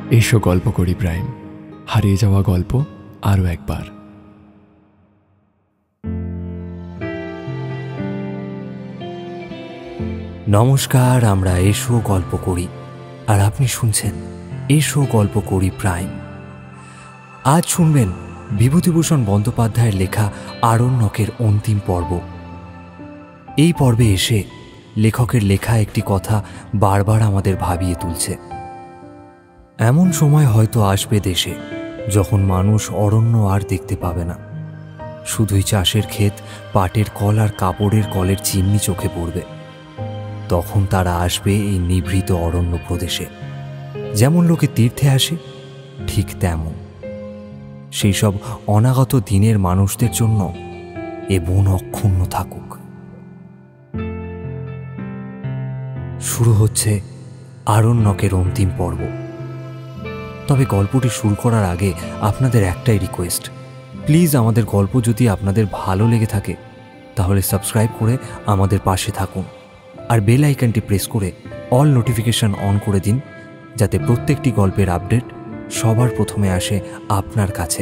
এসো গল্প করি প্রাইম, হারিয়ে যাওয়া গল্প আরও একবার। নমস্কার, আমরা এসো গল্প করি, আর আপনি শুনছেন এসো গল্প করি প্রাইম। আজ শুনবেন বিভূতিভূষণ বন্দ্যোপাধ্যায়ের লেখা আরণ্যকের অন্তিম পর্ব। এই পর্বে এসে লেখকের লেখা একটি কথা বারবার আমাদের ভাবিয়ে তুলছে। এমন সময় হয়তো আসবে দেশে যখন মানুষ অরণ্য আর দেখতে পাবে না, শুধুই চাষের ক্ষেত, পাটের কল আর কাপড়ের কলের চিমনি চোখে পড়বে। তখন তারা আসবে এই নিভৃত অরণ্য প্রদেশে। যেমন লোকে তীর্থে আসে, ঠিক তেমন সেই সব অনাগত দিনের মানুষদের জন্য এ বন অক্ষুণ্ণ থাকুক। শুরু হচ্ছে আরণ্যকের অন্তিম পর্ব। তবে গল্পটি শুরু করার আগে আপনাদের একটাই রিকোয়েস্ট, প্লিজ আমাদের গল্প যদি আপনাদের ভালো লেগে থাকে তাহলে সাবস্ক্রাইব করে আমাদের পাশে থাকুন, আর বেল আইকনটি প্রেস করে অল নোটিফিকেশন অন করে দিন, যাতে প্রত্যেকটি গল্পের আপডেট সবার প্রথমে আসে আপনার কাছে।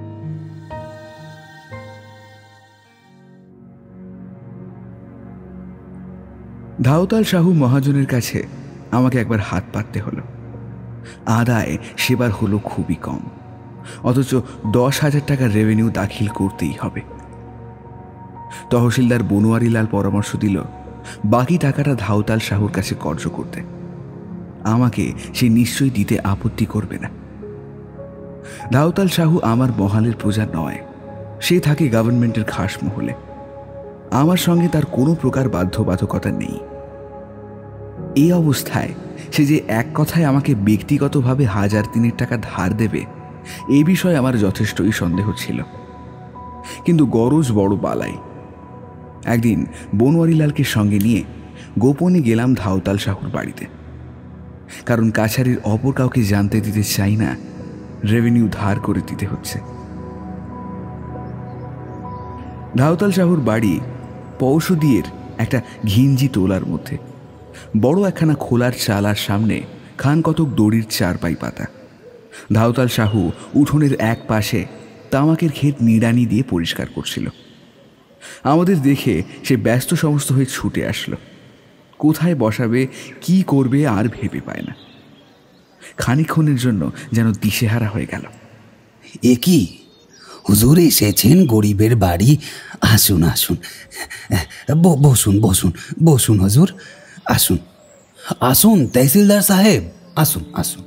ধাওতাল সাহু মহাজনের কাছে আমাকে একবার হাত পাততে হলো। আদায় সেবার হলো খুবই কম, অথচ 10,000 টাকার রেভিনিউ দাখিল করতেই হবে। তহসিলদার বনোয়ারিলাল পরামর্শ দিল বাকি টাকাটা ধাওতাল সাহুর কাছে কর্য করতে। আমাকে সে নিশ্চয়ই দিতে আপত্তি করবে না। ধাওতাল সাহু আমার মহালের প্রজা নয়, সে থাকে গভর্নমেন্টের খাস মহলে। আমার সঙ্গে তার কোনো প্রকার বাধ্যবাধকতা নেই। এই অবস্থায় সে যে এক কথায় আমাকে ব্যক্তিগতভাবে 1,000 টাকা ধার দেবে, এ বিষয়ে আমার যথেষ্টই সন্দেহ ছিল। কিন্তু গরজ বড় বালাই। একদিন বনোয়ারিলালকে সঙ্গে নিয়ে গোপনে গেলাম ধাওতাল সাহুর বাড়িতে, কারণ কাছারির অপর কাউকে জানতে দিতে চাই না রেভিনিউ ধার করে দিতে হচ্ছে। ধাওতাল সাহুর বাড়ি পৌষদিয়ের একটা ঘিঞ্জি তোলার মধ্যে। বড় একখানা খোলার চালার সামনে খান কতক দড়ির চারপাই পাতা। ধাওতাল সাহু উঠোনের এক পাশে তামাকের ক্ষেত নিড়ানি দিয়ে পরিষ্কার করছিল। আমাদের দেখে সে ব্যস্ত সমস্ত হয়ে ছুটে আসলো। কোথায় বসাবে, কি করবে আর ভেবে পায় না। খানিকক্ষণের জন্য যেন দিশেহারা হয়ে গেল। এ কি হুজুর, এসেছেন গরিবের বাড়ি? আসুন আসুন, বসুন বসুন বসুন হুজুর, আসুন আসুন তহসিলদার সাহেব, আসুন আসুন।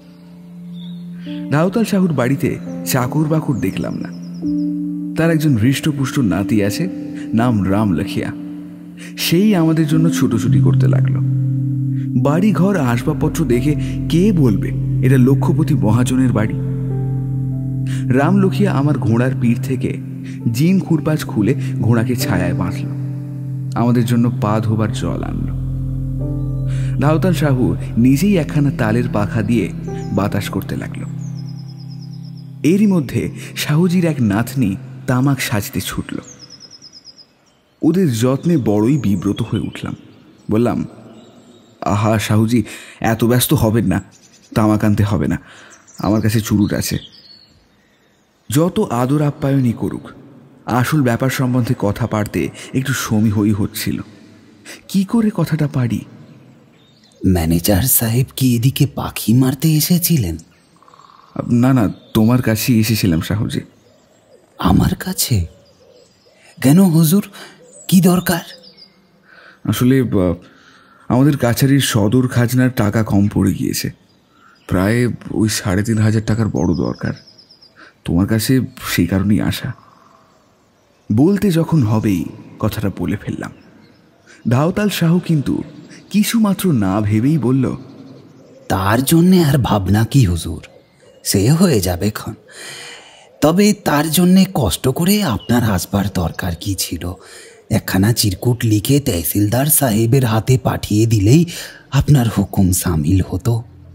ধাওতাল সাহুর বাড়িতে চাকর বাকর দেখলাম না। তার একজন হৃষ্টপুষ্ট নাতি আছে, নাম রাম লখিয়া। সেই আমাদের জন্য ছুটোছুটি করতে লাগলো। বাড়ি ঘর আসবাবপত্র দেখে কে বলবে এটা লক্ষপতি মহাজনের বাড়ি। রাম লখিয়া আমার ঘোড়ার পিঠ থেকে জিন খুরপাচ খুলে ঘোড়াকে ছায়ায় বাঁধল, আমাদের জন্য পা ধোবার জল আনলো। ধাওতাল সাহু নিজেই একখানা তালের পাখা দিয়ে বাতাস করতে লাগলো। এরই মধ্যে সাহুজির এক নাতনি তামাক সাজতে ছুটল। ওদের যত্নে বড়ই বিব্রত হয়ে উঠলাম। বললাম, আহা সাহুজি, এত ব্যস্ত হবেন না, তামাক আনতে হবে না, আমার কাছে চুরুট আছে। যত আদর আপ্যায়নই করুক, আসল ব্যাপার সম্বন্ধে কথা পারতে একটু সমীহই হচ্ছিল। কি করে কথাটা পারি? ম্যানেজার সাহেব কি এদিকে পাখি মারতে এসেছিলেন? না না, তোমার কাছেই এসেছিলাম সাহুজি। আমার কাছে কেন হুজুর, কি দরকার? আসলে আমাদের কাছারির সদর খাজনার টাকা কম পড়ে গিয়েছে, প্রায় ওই 3,500 টাকার বড় দরকার। তোমার কাছে সেই কারণেই আসা। বলতে যখন হবেই কথাটা বলে ফেললাম। ধাওতাল সাহু কিন্তু কিছুমাত্র না ভেবেই বলল, তার জন্যে আর ভাবনা কি হুজুর, সে হয়ে যাবে ক্ষণ। তবে তার জন্যে কষ্ট করে আপনার আসবার দরকার কি ছিল? একখানা চিরকুট লিখে তহসিলদার সাহেবের হাতে পাঠিয়ে দিলেই আপনার হুকুম সামিল হতো।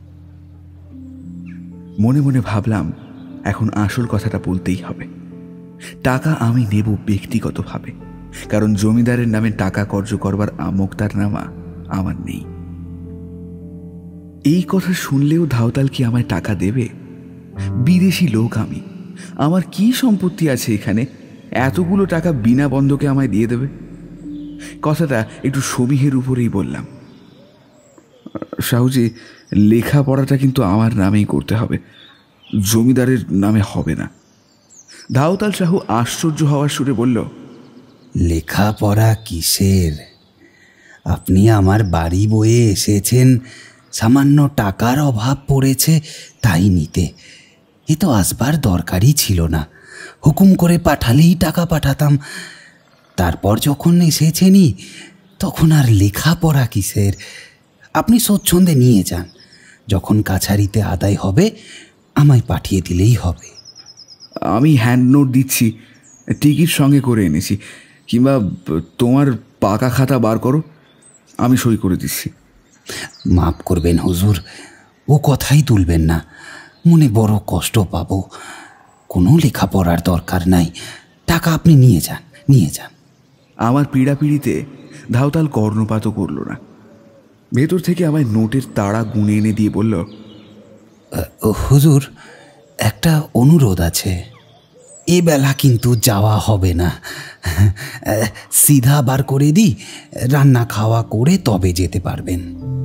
মনে মনে ভাবলাম, এখন আসল কথাটা বলতেই হবে। টাকা আমি নেব ব্যক্তিগতভাবে, কারণ জমিদারের নামে টাকা কর্য করবার আমোক্তার নামা আমার নেই। এই কথা শুনলেও ধাওতাল কি আমায় টাকা দেবে? বিদেশি লোক আমি, আমার কি সম্পত্তি আছে এখানে এতগুলো টাকা বিনা বন্ধকে আমায় দিয়ে দেবে? কথাটা একটু সমীহের উপরেই বললাম। সাহুজি, লেখাপড়াটা কিন্তু আমার নামেই করতে হবে, জমিদারের নামে হবে না। ধাওতাল সাহু আশ্চর্য হওয়ার সুরে বলল, লেখাপড়া কিসের? আপনি আমার বাড়ি বয়ে এসেছেন, সামান্য টাকার অভাব পড়েছে তাই নিতে। এ তো আসবার দরকারই ছিল না, হুকুম করে পাঠালেই টাকা পাঠাতাম। তারপর যখন এসেছেনই তখন আর লেখাপড়া কিসের? আপনি স্বচ্ছন্দে নিয়ে যান, যখন কাছারিতে আদায় হবে আমায় পাঠিয়ে দিলেই হবে। আমি হ্যান্ড নোট দিচ্ছি, টিকিট সঙ্গে করে এনেছি, কিংবা তোমার পাকা খাতা বার করো, আমি সই করে দিচ্ছি। মাফ করবেন হুজুর, ও কথাই তুলবেন না, মনে বড় কষ্ট পাবো। কোনো লেখাপড়ার দরকার নাই, টাকা আপনি নিয়ে যান, নিয়ে যান। আমার পীড়াপিড়িতে ধাওতাল কর্ণপাতও করল না। ভেতর থেকে আমায় নোটের তাড়া গুনে এনে দিয়ে বলল, হুজুর, একটা অনুরোধ আছে। এ বেলা কিন্তু যাওয়া হবে না, সিধা বার করে দিই, রান্না খাওয়া করে তবে যেতে পারবেন।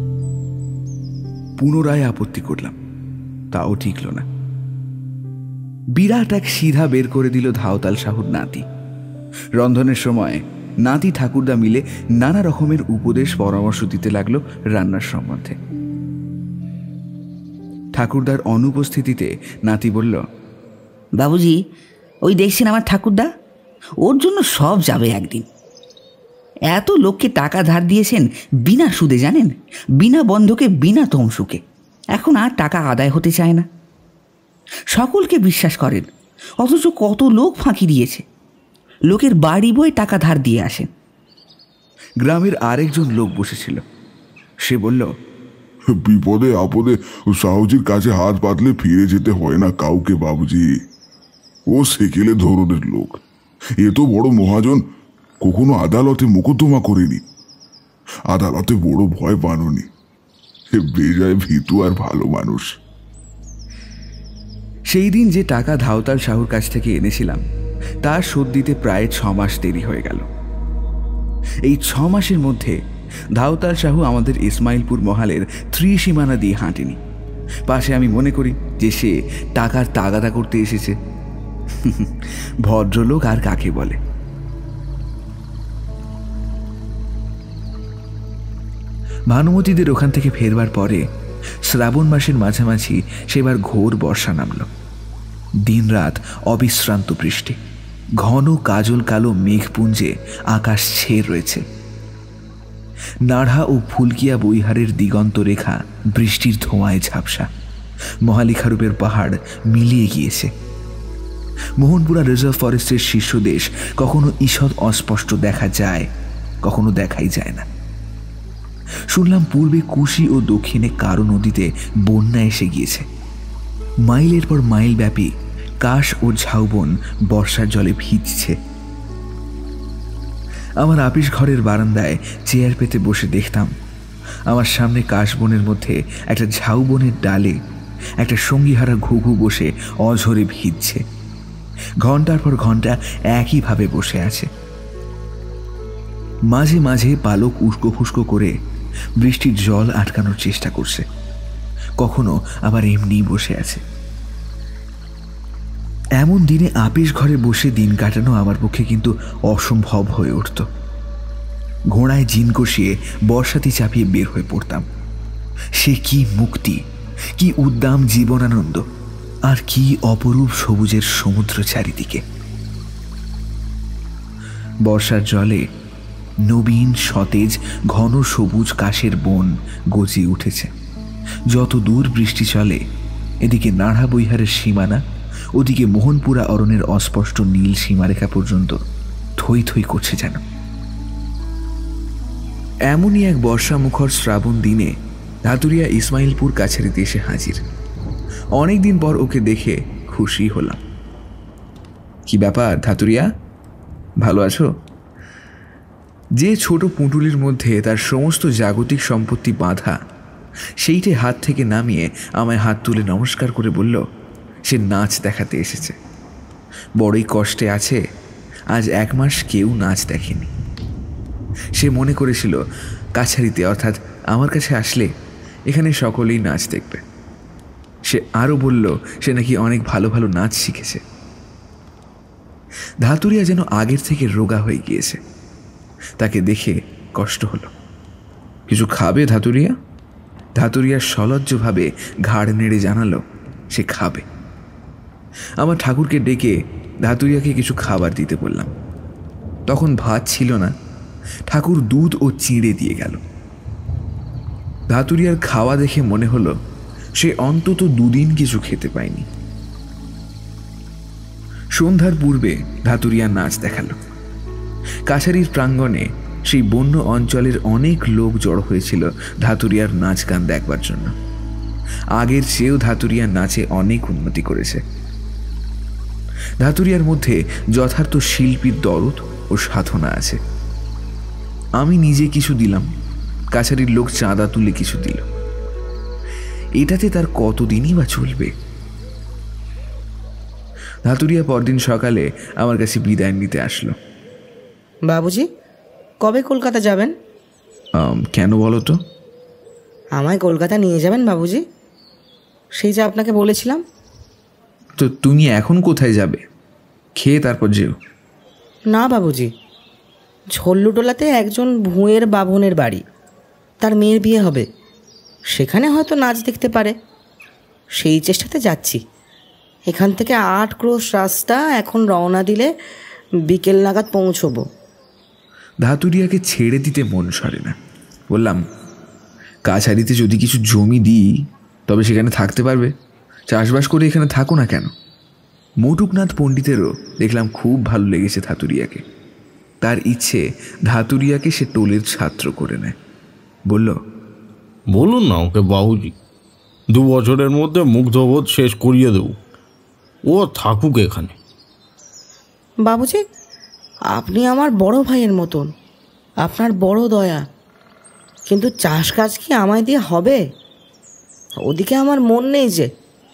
পুনরায় আপত্তি করলাম, তাও ঠিকল না। বিরাট এক সিধা বের করে দিল ধাওতাল সাহুর নাতি। রন্ধনের সময় নাতি ঠাকুরদা মিলে নানা রকমের উপদেশ পরামর্শ দিতে লাগলো রান্নার সম্বন্ধে। ঠাকুরদার অনুপস্থিতিতে নাতি বলল, বাবুজি, ওই দেখছেন আমার ঠাকুরদা, ওর জন্য সব যাবে একদিন। এত লোককে টাকা ধার দিয়েছেন বিনা সুদে, জানেন, বিনা বন্ধকে, বিনা তমসুকে। এখন আর টাকা আদায় হতে চায় না। সকলকে বিশ্বাস করেন, অথচ কত লোক ফাঁকি দিয়েছে। লোকের বাড়ি বয়ে টাকা ধার দিয়ে আসেন। গ্রামের আরেকজন লোক বসেছিল, সে বলল, বিপদে আপদে সাহুজির কাছে হাত পাতলে ফিরে যেতে হয় না কাউকে বাবুজি। ও সেকেলে ধরনের লোক, এ তো বড় মহাজন, কখনো আদালতে মোকদ্দমা করেনি, আদালতে বড় ভয় পাননি, বেজায় ভীতু আর ভালো মানুষ। সেই দিন যে টাকা ধাওতাল সাহুর কাছ থেকে এনেছিলাম তার শোধ দিতে প্রায় 6 মাস দেরি হয়ে গেল। এই 6 মাসের মধ্যে ধাওতাল সাহু আমাদের ইসমাইলপুর মহালের ত্রিসীমানা দিয়ে হাঁটেনি। পাশে আমি মনে করি যে সে টাকার তাগাদা করতে এসেছে। ভদ্রলোক আর কাকে বলে? ভানুমতিদের ওখান থেকে ফেরবার পরে শ্রাবণ মাসের মাঝামাঝি সেবার ঘোর বর্ষা নামল। দিনরাত অবিশ্রান্ত বৃষ্টি, ঘন কাজল কালো মেঘপুঞ্জে আকাশ ছেয়ে রয়েছে। নাড়া ও ফুলকিয়া বৈহারের দিগন্ত রেখা বৃষ্টির ধোঁয়ায় ঝাপসা। মহালিখারূপের পাহাড় মিলিয়ে গিয়েছে। মোহনপুরা রিজার্ভ ফরেস্টের শীর্ষদেশ কখনো ঈষৎ অস্পষ্ট দেখা যায়, কখনো দেখাই যায় না। শুনলাম পূর্বে কুশি ও দক্ষিণে কারো নদীতে বন্যা এসে গিয়েছে। মাইলের পর মাইল ব্যাপী কাশ ও ঝাউবন বর্ষার জলে ভিজছে। আমার আপিস ঘরের বারান্দায় চেয়ার পেতে বসে দেখতাম আমার সামনে কাশবনের মধ্যে একটা ঝাউবনের ডালে একটা সঙ্গীহারা ঘুঘু বসে অঝরে ভিজছে। ঘন্টার পর ঘন্টা একইভাবে বসে আছে। মাঝে মাঝে পালক উস্কো ফুস্কো করে বৃষ্টির জল আটকানোর চেষ্টা করছে, কখনো আবার এমনি বসে আছে। এমন দিনে আপিস ঘরে বসে দিন কাটানো আমার পক্ষে কিন্তু অসম্ভব হয়ে উঠত। ঘোড়ায় জিন কষিয়ে বর্ষাতি চাপিয়ে বের হয়ে পড়তাম। সে কি মুক্তি, কি উদ্দাম জীবনানন্দ, আর কি অপরূপ সবুজের সমুদ্র চারিদিকে। বর্ষার জলে নবীন সতেজ ঘন সবুজ কাশের বন গজিয়ে উঠেছে। যত দূর বৃষ্টি চলে, এদিকে নাড়া বৈহারের সীমানা, ওদিকে মোহনপুরা অরণ্যের অস্পষ্ট নীল সীমারেখা পর্যন্ত থই থই করছে যেন। এমনই এক বর্ষামুখর শ্রাবণ দিনে ধাতুরিয়া ইসমাইলপুর কাছারিতে এসে হাজির। অনেকদিন পর ওকে দেখে খুশি হলাম। কি ব্যাপার ধাতুরিয়া, ভালো আছো? যে ছোট পুঁটুলির মধ্যে তার সমস্ত জাগতিক সম্পত্তি বাঁধা, সেইটে হাত থেকে নামিয়ে আমায় হাত তুলে নমস্কার করে বলল সে নাচ দেখাতে এসেছে। বড়ই কষ্টে আছে, আজ 1 মাস কেউ নাচ দেখেনি। সে মনে করেছিল কাছারিতে অর্থাৎ আমার কাছে আসলে এখানে সকলেই নাচ দেখবে। সে আরও বলল সে নাকি অনেক ভালো ভালো নাচ শিখেছে। ধাতুরিয়া যেন আগের থেকে রোগা হয়ে গিয়েছে। তাকে দেখে কষ্ট হলো। কিছু খাবে ধাতুরিয়া? ধাতুরিয়া সলজ্জভাবে ঘাড় নেড়ে জানালো সে খাবে। আমার ঠাকুরকে ডেকে ধাতুরিয়াকে কিছু খাবার দিতে বললাম। তখন ভাত ছিল না, ঠাকুর দুধ ও চিঁড়ে দিয়ে গেল। ধাতুরিয়ার খাওয়া দেখে মনে হলো সে অন্তত 2 দিন কিছু খেতে পায়নি। সন্ধ্যার পূর্বে ধাতুরিয়া নাচ দেখালো। কাছারির প্রাঙ্গণে সেই বন্য অঞ্চলের অনেক লোক জড়ো হয়েছিল ধাতুরিয়ার নাচ গান দেখবার জন্য। আগের চেয়েও ধাতুরিয়ার নাচে অনেক উন্নতি করেছে। ধাতুরিয়ার মধ্যে যথার্থ শিল্পীর দরদ ও সাধনা আছে। আমি নিজে কিছু দিলাম, কাছারির লোক চাঁদা তুলে কিছু দিল। এটাতে তার কতদিনই বা চলবে? ধাতুরিয়া পরদিন সকালে আমার কাছে বিদায় নিতে আসলো। বাবুজি, কবে কলকাতা যাবেন? কেন বলো তো? আমায় কলকাতা নিয়ে যাবেন বাবুজি, সেই যে আপনাকে বলেছিলাম। তো তুমি এখন কোথায় যাবে? খেয়ে তারপর যেও। না বাবুজি, ঝল্লুটোলাতে একজন ভুঁয়ের বাবনের বাড়ি, তার মেয়ের বিয়ে হবে, সেখানে হয়তো নাচ দেখতে পারে, সেই চেষ্টাতে যাচ্ছি। এখান থেকে 8 ক্রোশ রাস্তা, এখন রওনা দিলে বিকেল নাগাদ পৌঁছবো। ধাতুরিয়াকে ছেড়ে দিতে মন সরে না। বললাম, কাছারিতে যদি কিছু জমি দিই তবে সেখানে থাকতে পারবে, চাষবাস করে এখানে থাকো না কেন? মটুকনাথ পণ্ডিতেরও দেখলাম খুব ভালো লেগেছে ধাতুরিয়াকে। তার ইচ্ছে ধাতুরিয়াকে সে টোলের ছাত্র করে নেয়। বলল, বলুন না ওকে বাবুজি, 2 বছরের মধ্যে মুগ্ধবোধ শেষ করিয়ে দেব, ও থাকুক এখানে। বাবুজি, আপনি আমার বড় ভাইয়ের মতন, আপনার বড় দয়া, কিন্তু চাষ কাজ কি আমায় দিয়ে হবে? ওদিকে আমার মন নেই যে।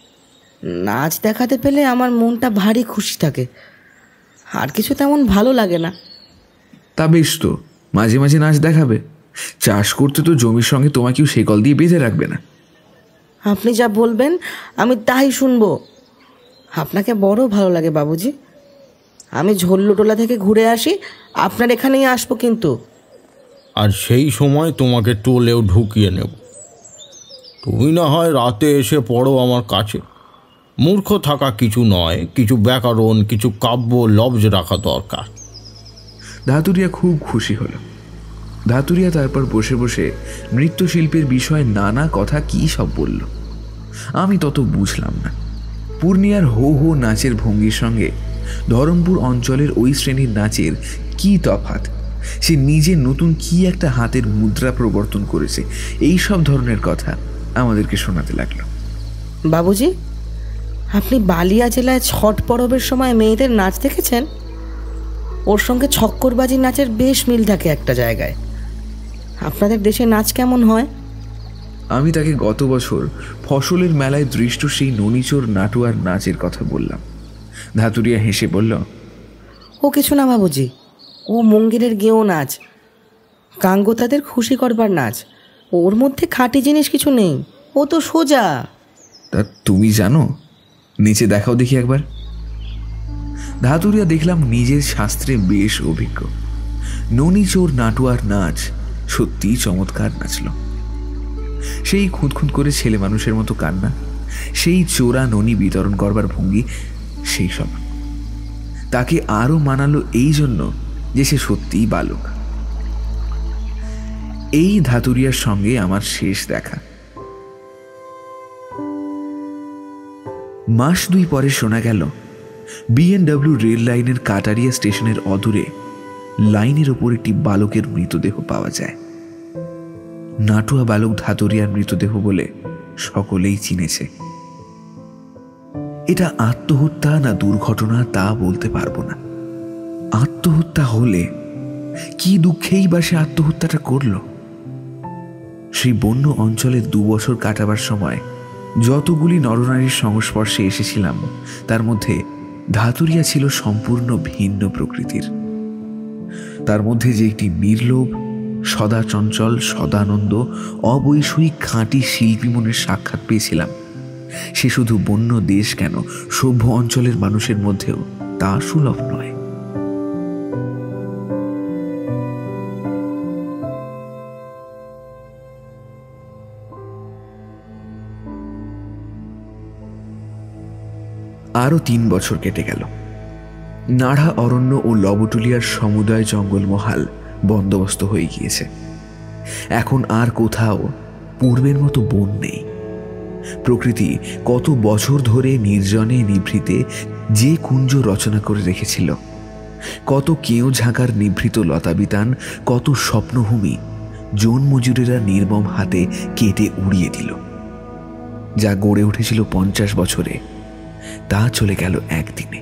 নাচ দেখাতে পেলে আমার মনটা ভারী খুশি থাকে, আর কিছু তেমন ভালো লাগে না। তা বেশ, তো মাঝে মাঝে নাচ দেখাবে। চাষ করতে তো জমির সঙ্গে তোমাকেও শেকল দিয়ে বেঁধে রাখবে না। আপনি যা বলবেন আমি তাই শুনবো। আপনাকে বড় ভালো লাগে বাবুজি। আমি ঝল্লুটোলা থেকে ঘুরে আসি, আপনার এখানেই আসবো কিন্তু। আর সেই সময় তোমাকে টোলেও ঢুকিয়ে নেব। তুমি না হয় রাতে এসে পড়ো আমার কাছে। মূর্খ থাকা কিছু নয়, কিছু ব্যাকরণ, কিছু কাব্য লব্জ রাখা দরকার। ধাতুরিয়া খুব খুশি হলো। ধাতুরিয়া তারপর বসে বসে নৃত্যশিল্পের বিষয়ে নানা কথা কী সব বলল। আমি তত বুঝলাম না। পূর্ণিয়ার হো হো নাচের ভঙ্গির সঙ্গে ধরমপুর অঞ্চলের ওই শ্রেণীর নাচের কি তফাৎ, সে নিজে নতুন কি একটা হাতের মুদ্রা প্রবর্তন করেছে, এই সব ধরনের কথা আমাদেরকে শোনাতে লাগলো। বাবুজি, আপনি বালিয়া জেলায় ছট পরবের সময় মেয়েদের নাচ দেখেছেন? ওর সঙ্গে ছক্করবাজি নাচের বেশ মিল থাকে একটা জায়গায়। আপনাদের দেশে নাচ কেমন হয়? আমি তাকে গত বছর ফসলের মেলায় দৃষ্ট সেই ননিচোর নাটুয়ার নাচের কথা বললাম। ধাতুরিয়া হেসে বলল, ও কিছু না বাবুজি, ও মঙ্গিরের গেঁয়ো নাচ, গাঙ্গোতাদের খুশি করবার নাচ। ওর মধ্যে খাঁটি জিনিস কিছু নেই, ও তো সোজা। তা তুমি জানো? নিচে দেখাও দেখি একবার। ধাতুরিয়া দেখলাম নিজের শাস্ত্রে বেশ অভিজ্ঞ। ননিচোর নাটুয়ার নাচ সত্যিই চমৎকার নাচল। সেই খুঁতখুঁত করে ছেলে মানুষের মতো কান্না, সেই চোরা ননি বিতরণ করবার ভঙ্গি, সেই সব তাকে আরো মানালো এই জন্য যে সে সত্যিই বালক। এই ধাতুরিয়ার সঙ্গে আমার শেষ দেখা। মাস 2 পরে শোনা গেল বিএনডব্লিউ রেল লাইনের কাটারিয়া স্টেশনের অদূরে লাইনের ওপর একটি বালকের মৃতদেহ পাওয়া যায়। নাটুয়া বালক ধাতুরিয়ার মৃতদেহ বলে সকলেই চিনেছে। এটা আত্মহত্যা না দুর্ঘটনা তা বলতে পারবো না। আত্মহত্যা হলে কি দুঃখেই বা সে আত্মহত্যাটা করল? সেই বন্য অঞ্চলে 2 বছর কাটাবার সময় যতগুলি নরনারীর সংস্পর্শে এসেছিলাম তার মধ্যে ধাতুরিয়া ছিল সম্পূর্ণ ভিন্ন প্রকৃতির। তার মধ্যে যে একটি নির্লোভ, সদা চঞ্চল, সদানন্দ, অবৈষয়িক খাঁটি শিল্পী মনের সাক্ষাৎ পেয়েছিলাম, সে শুধু বন্য দেশ কেন, সভ্য অঞ্চলের মানুষের মধ্যেও তা সুলভ নয়। আরো 3 বছর কেটে গেল। নাড়া অরণ্য ও লবটুলিয়ার সমুদয় জঙ্গলমহাল বন্দোবস্ত হয়ে গিয়েছে। এখন আর কোথাও পূর্বের মতো বন নেই। প্রকৃতি কত বছর ধরে নির্জনে নিভৃতে যে কুঞ্জ রচনা করে রেখেছিল, কত কেউ ঝাঁকার নিভৃত লতাবিতান, কত স্বপ্নভূমি জন মজুরেরা নির্মম হাতে কেটে উড়িয়ে দিল। যা গড়ে উঠেছিল 50 বছরে, তা চলে গেল একদিনে।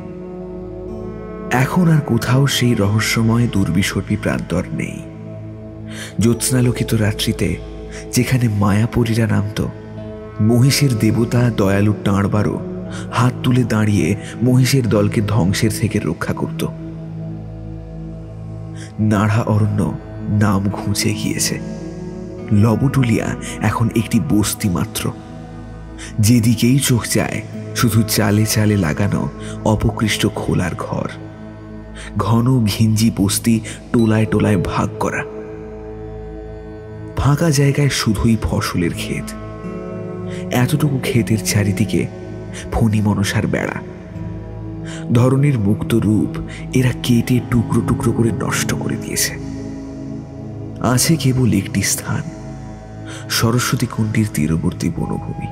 এখন আর কোথাও সেই রহস্যময় দুর্বিসর্পী প্রান্তর নেই। জ্যোৎস্নালোকিত রাত্রিতে যেখানে মায়াপরীরা নামত, মহিষের দেবতা দয়ালু টাঁড়বারও হাত তুলে দাঁড়িয়ে মহিষের দলকে ধ্বংসের থেকে রক্ষা করত। নাড়া অরণ্য নাম ঘুঁচে গিয়েছে। লবটুলিয়া এখন একটি বস্তি মাত্র। যেদিকেই চোখ যায় শুধু চালে চালে লাগানো অপকৃষ্ট খোলার ঘর, ঘন ঘিঞ্জি বস্তি টোলায় টোলায় ভাগ করা। ফাঁকা জায়গায় শুধুই ফসলের ক্ষেত। এতটুকু ক্ষেতের চারিদিকে ফণি মনসার বেড়া। ধরনের মুক্ত রূপ এরা কেটে টুকরো টুকরো করে নষ্ট করে দিয়েছে। আছে কেবল একটি স্থান, সরস্বতী কুণ্ডীর তীরবর্তী বনভূমি।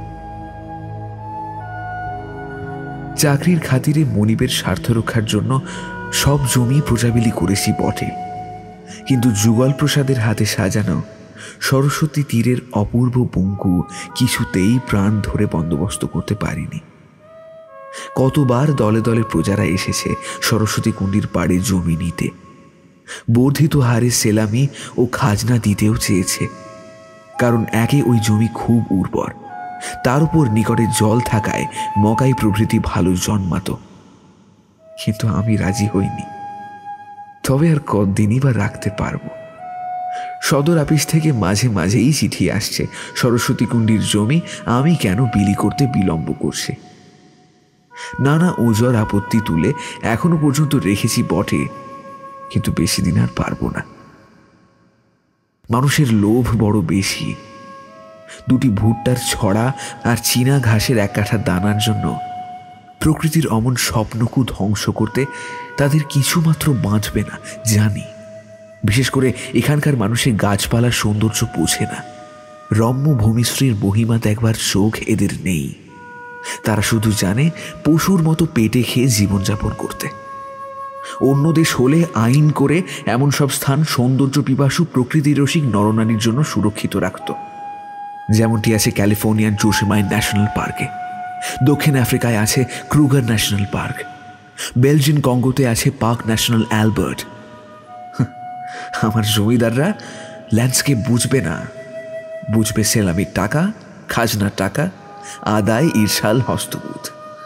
চাকরির খাতিরে মনিবের স্বার্থ রক্ষার জন্য সব জমি প্রজাবিলি করেছি বটে, কিন্তু যুগল প্রসাদের হাতে সাজানো সরস্বতী তীরের অপূর্ব বঙ্কু কিছুতেই প্রাণ ধরে বন্দোবস্ত করতে পারিনি। কতবার দলে দলে প্রজারা এসেছে সরস্বতী কুণ্ডীর পাড়ে জমি নিতে, বর্ধিত হারে সেলামি ও খাজনা দিতেও চেয়েছে। কারণ একে ওই জমি খুব উর্বর, তার উপর নিকটে জল থাকায় মকাই প্রভৃতি ভালো জন্মাত। কিন্তু আমি রাজি হইনি। তবে আর কতদিনই বা রাখতে পারবো? সদর অফিস থেকে মাঝে মাঝেই চিঠি আসছে, সরস্বতী কুণ্ডীর জমি আমি কেন বিলি করতে বিলম্ব করছি। নানা ওজর আপত্তি তুলে এখনো পর্যন্ত রেখেছি বটে, কিন্তু বেশি দিন আর পারবো না। মানুষের লোভ বড় বেশি। 2টি ভুট্টার ছড়া আর চীনা ঘাসের 1 কাঠা দানার জন্য প্রকৃতির অমন স্বপ্নকু ধ্বংস করতে তাদের কিছুমাত্র বাঁচবে না জানি। বিশেষ করে এখানকার মানুষের গাছপালার সৌন্দর্য বোঝে না। রম্য ভূমিশ্রীর মহিমা দেখবার চোখ এদের নেই। তারা শুধু জানে পশুর মতো পেটে খেয়ে জীবনযাপন করতে। অন্য দেশ হলে আইন করে এমন সব স্থান সৌন্দর্য পিপাসু প্রকৃতি রসিক নরনারীর জন্য সুরক্ষিত রাখত, যেমনটি আছে ক্যালিফোর্নিয়ার জোসেমাইন ন্যাশনাল পার্কে, দক্ষিণ আফ্রিকায় আছে ক্রুগার ন্যাশনাল পার্ক, বেলজিয়ান কঙ্গোতে আছে পার্ক ন্যাশনাল অ্যালবার্ট। আমার জমিদাররা ল্যান্ডস্কেপ বুঝবে না, বুঝবে সেলামির টাকা, খাজনার টাকা, আদায়, ঈর্ষাল, হস্তবোধ।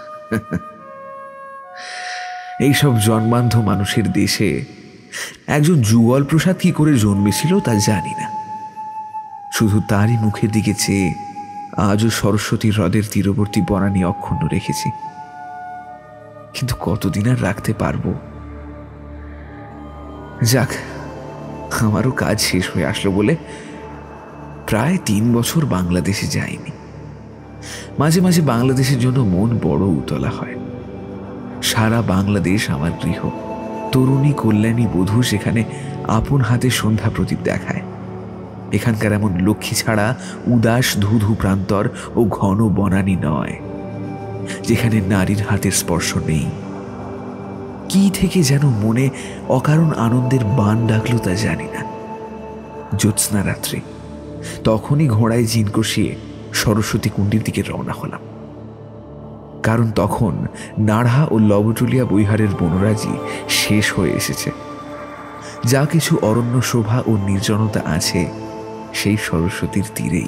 এইসব জন্মান্ধ মানুষের দেশে একজন যুগল প্রসাদ কি করে জন্মেছিল তা জানি না। শুধু তারই মুখের দিকে চেয়ে আজও সরস্বতী হ্রদের তীরবর্তী বনানী অক্ষুণ্ণ রেখেছি। কিন্তু কতদিন আর রাখতে পারবো? যাক, আমারও কাজ শেষ হয়ে আসলো বলে প্রায় 3 বছর বাংলাদেশে যাইনি। মাঝে মাঝে বাংলাদেশের জন্য মন বড় উতলা হয়। সারা বাংলাদেশ আমার গৃহ। তরুণী কল্যাণী বধূ সেখানে আপন হাতে সন্ধ্যা প্রদীপ দেখায়। এখানকার এমন লক্ষ্মী ছাড়া উদাস ধুধু প্রান্তর ও ঘন বনানী নয়, যেখানে নারীর হাতের স্পর্শ নেই। কি থেকে যেন মনে অকারণ আনন্দের বান ডাকলো তা জানি না। জ্যোৎস্না রাত্রি, তখনই ঘোড়ায় জিন কষিয়ে সরস্বতী কুণ্ডীর দিকে রওনা হলাম। কারণ তখন নাড়া ও লবটুলিয়া বৈহারের বনরাজি শেষ হয়ে এসেছে। যা কিছু অরণ্য শোভা ও নির্জনতা আছে সেই সরস্বতীর তীরেই।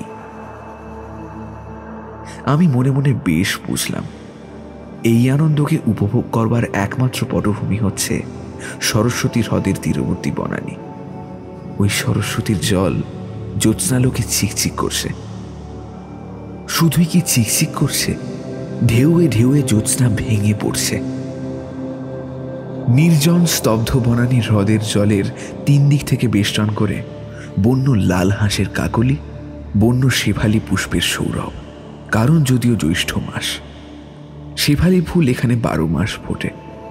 আমি মনে মনে বেশ বুঝলাম এই আনন্দকে উপভোগ করবার একমাত্র পটভূমি হচ্ছে সরস্বতী হ্রদের তীরবর্তী বনানী। ওই সরস্বতীর জল জ্যোৎস্নালোকে চিকচিক করছে। শুধুই কি চিকচিক করছে, ঢেউয়ে ঢেউয়ে জ্যোৎস্না ভেঙে পড়ছে। নির্জন স্তব্ধ বনানী হ্রদের জলের 3 দিক থেকে বেষ্টন করে বন্য লাল হাঁসের কাকলি, বন্য শেফালি পুষ্পের সৌরভ। কারণ যদিও জ্যৈষ্ঠ মাস, শেফালি ফুল এখানে 12 মাস ফোটে।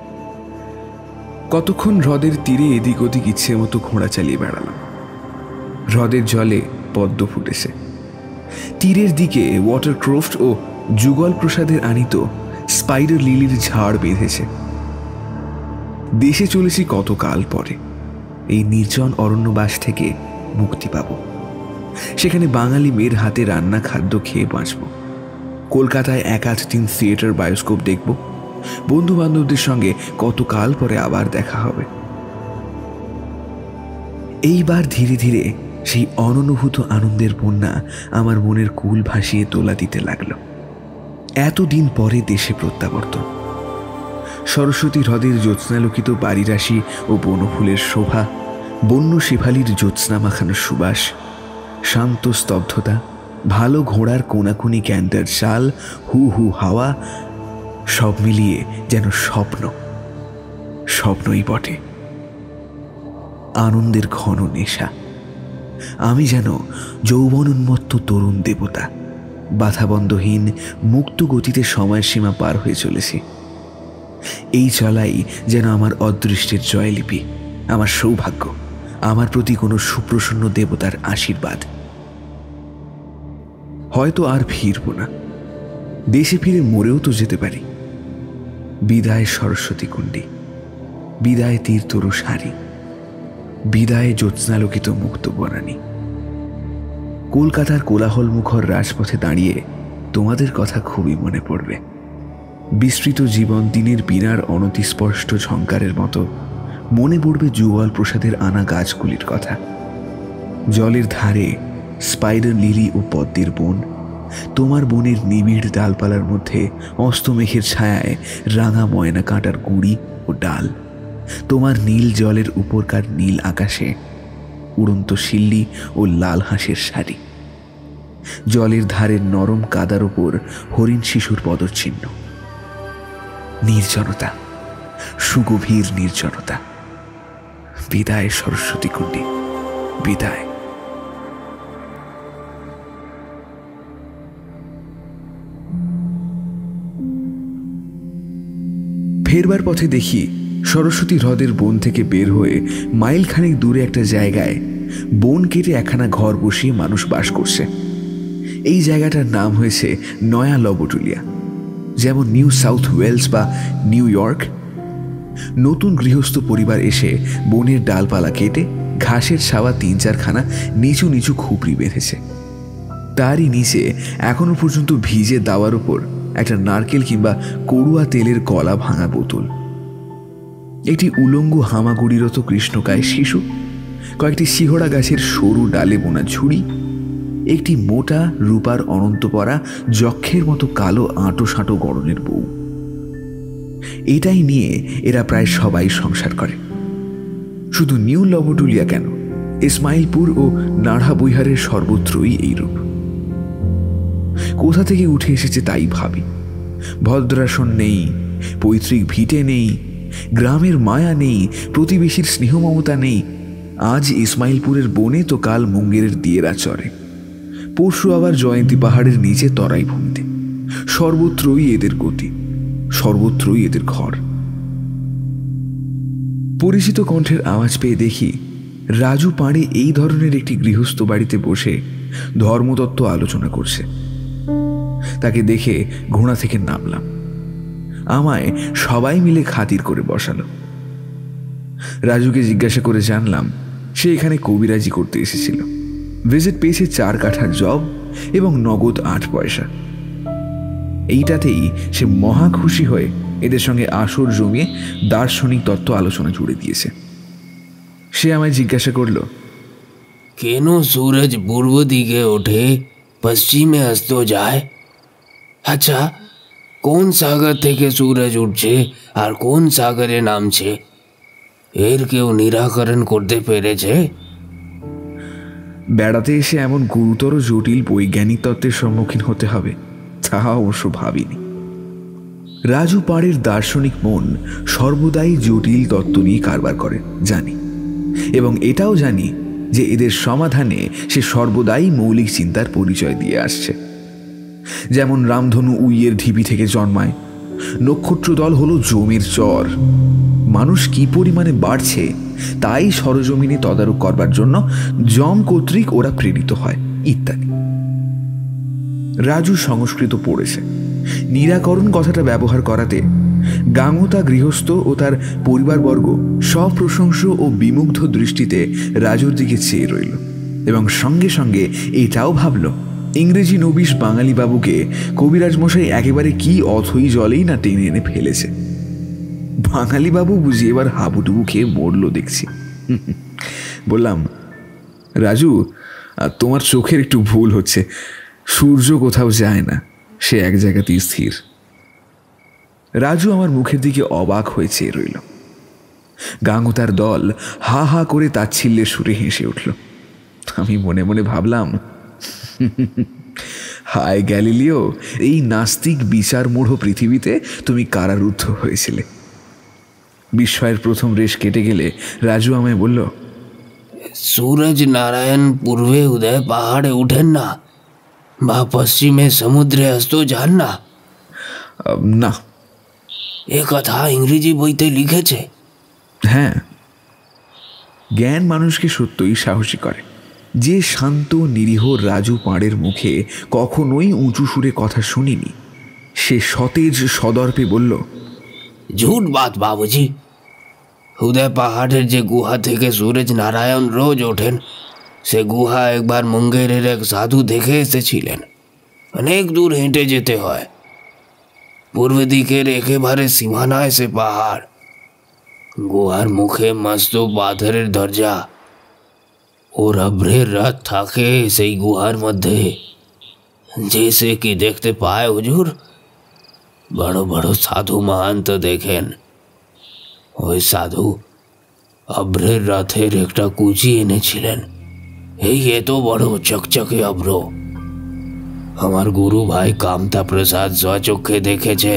কতক্ষণ হ্রদের তীরে এদিক ওদিক ইচ্ছে মতো ঘোড়া চালিয়ে বেড়ালাম। হ্রদের জলে পদ্ম ফুটেছে। তীরের দিকে ওয়াটারক্রফট ও যুগল প্রসাদের আনিত স্পাইডার লিলির ঝাড় বেঁধেছে। দেশে চলেছি কতকাল পরে, এই নির্জন অরণ্যবাস থেকে মুক্তি পাব। সেখানে বাঙালি মেয়ের হাতে রান্না খাদ্য খেয়ে বাঁচব। কলকাতায় 1-8 দিন থিয়েটার বায়োস্কোপ দেখব। বন্ধু বান্ধবদের সঙ্গে কতকাল পরে আবার দেখা হবে। এইবার ধীরে ধীরে সেই অননুভূত আনন্দের বন্যা আমার মনের কুল ভাসিয়ে তোলা দিতে লাগল। এতদিন পরে দেশে প্রত্যাবর্তন। সরস্বতী হ্রদের জ্যোৎস্নালোকিত বাড়িরাশি ও বনফুলের শোভা, বন্য শেফালির জ্যোৎস্না মাখানো সুবাস, শান্ত স্তব্ধতা, ভালো ঘোড়ার কোনাকুনি ক্যান্টার চাল, হু হু হাওয়া, সব মিলিয়ে যেন স্বপ্নই বটে। আনন্দের ঘন নেশা। আমি যেন যৌবনোন্মত্ত তরুণ দেবতা, বাধাবন্ধহীন মুক্ত গতিতে সময়ের সীমা পার হয়ে চলেছি। এই চলাই যেন আমার অদৃষ্টের জয়লিপি, আমার সৌভাগ্য, আমার প্রতি কোনো সুপ্রসন্ন দেবতার আশীর্বাদ। হয়তো আর ফিরব না, দেশে ফিরে মরেও তো যেতে পারি। বিদায় সরস্বতী কুণ্ডী, বিদায় তীরতরু সারি, বিদায় জ্যোৎস্নালোকিত মুক্ত বনানী। কলকাতার কোলাহল মুখর রাজপথে দাঁড়িয়ে তোমাদের কথা খুবই মনে পড়বে। বিস্তৃত জীবন দিনের বীণার অনতিস্পষ্ট ঝঙ্কারের মতো মনে পড়বে যুগল প্রসাদের আনা গাছগুলির কথা। জলের ধারে স্পাইডার লিলি ও পদ্মের বন, তোমার বনের নিবিড় ডালপালার মধ্যে অস্তমেঘের ছায়ায় রাঙা ময়না কাঁটার গুঁড়ি ও ডাল, তোমার নীল জলের উপরকার নীল আকাশে উড়ন্ত শিল্লি ও লাল হাঁসের শাড়ি, জলের ধারের নরম কাদার উপর হরিণ শিশুর পদচিহ্ন। নির্জনতা, সুগভীর নির্জনতা। বিদায় সরস্বতী কুণ্ডী, বিদায়। ফেরবার পথে দেখি সরস্বতী হ্রদের বন থেকে বের হয়ে মাইলখানেক দূরে একটা জায়গায় বন কেটে একখানা ঘর বসিয়ে মানুষ বাস করছে। এই জায়গাটার নাম হয়েছে নয়া লবটুলিয়া, যেমন নিউ সাউথ ওয়েলস বা নিউ ইয়র্ক। নতুন গৃহস্থ পরিবার এসে বনের ডালপালা কেটে ঘাসের ছাওয়া 3-4খানা নিচু নিচু খুপড়ি বেঁধেছে। তারই নিচে এখনো পর্যন্ত ভিজে দাওয়ার উপর একটা নারকেল কিংবা করুয়া তেলের কলা ভাঙা বোতল, একটি উলঙ্গ হামাগুড়িরত কৃষ্ণকায় শিশু, কয়েকটি শিহড়া গাছের সরু ডালে বোনা ঝুড়ি, একটি মোটা রূপার অনন্তপরা যক্ষের মতো কালো আঁটো সাঁটো গড়নের বউ। এটাই নিয়ে এরা প্রায় সবাই সংসার করে। শুধু নিউ লবটুলিয়া কেন, ইসমাইলপুর ও নাড়া বৈহারের সর্বত্রই এইরূপ। কোথা থেকে উঠে এসেছে তাই ভাবি। ভদ্রাসন নেই, পৈতৃক ভিটে নেই, গ্রামের মায়া নেই, প্রতিবেশীর স্নেহ মমতা নেই। আজ ইসমাইলপুরের বনে তো কাল মুঙ্গেরের দিয়েরা চরে, পরশু আবার জয়ন্তী পাহাড়ের নিচে তরাই ভূমিতে। সর্বত্রই এদের গতি, সর্বত্রই এদের ঘর। পরিচিত কণ্ঠের আওয়াজ পেয়ে দেখি রাজু পাড়ে এই ধরনের একটি গৃহস্থ বাড়িতে বসে ধর্মতত্ত্ব আলোচনা করছে। তাকে দেখে ঘোড়া থেকে নামলাম। আমায় সবাই মিলে খাতির করে বসালো। রাজুকে জিজ্ঞাসা করে জানলাম সে এখানে কবিরাজি করতে এসেছিল। ভিজিট পেয়েছে 4 কাঠার জব এবং নগদ 8 পয়সা। এইটাতেই সে মহা খুশি হয়ে এদের সঙ্গে আসর জমিয়ে দার্শনিক তত্ত্ব আলোচনা জুড়ে দিয়েছে। সে আমায় জিজ্ঞাসা করল, কেন সূরজ পূর্ব দিকে ওঠে পশ্চিমে অস্ত যায়? আচ্ছা, কোন সাগর থেকে সূরজ উঠছে আর কোন সাগরে নামছে, এর কেউ নিরাকরণ করতে পেরেছে? বেড়াতে এসে এমন গুরুতর জটিল বৈজ্ঞানিক তত্ত্বের সম্মুখীন হতে হবে তা অবশ্য ভাবিনি। রাজু পাড়ের দার্শনিক মন সর্বদাই জটিল তত্ত্ব নিয়ে কারবার করে জানি, এবং এটাও জানি যে এদের সমাধানে সে সর্বদাই মৌলিক চিন্তার পরিচয় দিয়ে আসছে। যেমন রামধনু উইয়ের ঢিপি থেকে জন্মায়, নক্ষত্রদল হলো জমের চর, মানুষ কি পরিমাণে বাড়ছে তাই সরজমিনে তদারক করবার জন্য জম কর্তৃক ওরা প্রেরিত হয় ইত্যাদি। রাজু সংস্কৃত পড়েছে, নিরাকরণ কথাটা ব্যবহার করাতে গাঙতা গৃহস্থ ও তার পরিবারবর্গ সপ্রশংস ও বিমুগ্ধ দৃষ্টিতে রাজুর দিকে চেয়ে রইল, এবং সঙ্গে সঙ্গে এটাও ভাবল ইংরেজি নবিশ বাঙালি বাবুকে কবিরাজ মশাই একেবারে কি অথই জলেই না টেনে এনে ফেলেছে। বাঙালি বাবু বুঝি এবার হাবুডুবু খেয়ে মরল দেখছি। বললাম, রাজু, তোমার চোখের একটু ভুল হচ্ছে, সূর্য কোথাও যায় না, সে এক জায়গাতেই স্থির। রাজু আমার মুখের দিকে অবাক হয়ে চেয়ে রইল। গাঙুতার দল হা হা করে তাচ্ছিল্যের সুরে হেসে উঠল। আমি মনে মনে ভাবলাম, হায় গ্যালিলিও, এই নাস্তিক বিচার মূঢ় পৃথিবীতে তুমি কারারুদ্ধ হয়েছিলে। বিস্ময়ের প্রথম রেশ কেটে গেলে রাজু আমায় বলল, সূরজ নারায়ণ পূর্বে উদয় পাহাড়ে উঠেন না, বা পশ্চিমে সমুদ্রে অস্ত যান না? না। এ কথা ইংরেজি বইতে লিখেছে? হ্যাঁ, জ্ঞান মানুষকে সত্যই সাহসী করে। যে শান্ত নিরীহ রাজু পাড়ের মুখে কখনোই উঁচু সুরে কথা শুনিনি, সে সতেজ সদর্পে বলল, ঝুট বাত বাবুজি। উদয় পাহাড়ের যে গুহা থেকে সূরজ নারায়ণ রোজ ওঠেন, সে গুহা একবার মুঙ্গেরের এক সাধু দেখে এসেছিলেন। অনেক দূর হেঁটে যেতে হয়। পূর্ব দিকের একেবারে সীমানায় সে পাহাড়। গুহার মুখে মস্ত পাথরের দরজা। ওর অভ্রের রাত থাকে সেই গুহার মধ্যে, जैसे कि देखते पाए हुजूर, बड़ो बड़ो साधु महंत देखें। ওই সাধু অভ্রের রাতের একটা কুচি এনেছিলেন, এই এত বড় চকচকে অভ্র। আমার গুরু ভাই কামতা প্রসাদ স্বচক্ষে দেখেছেন।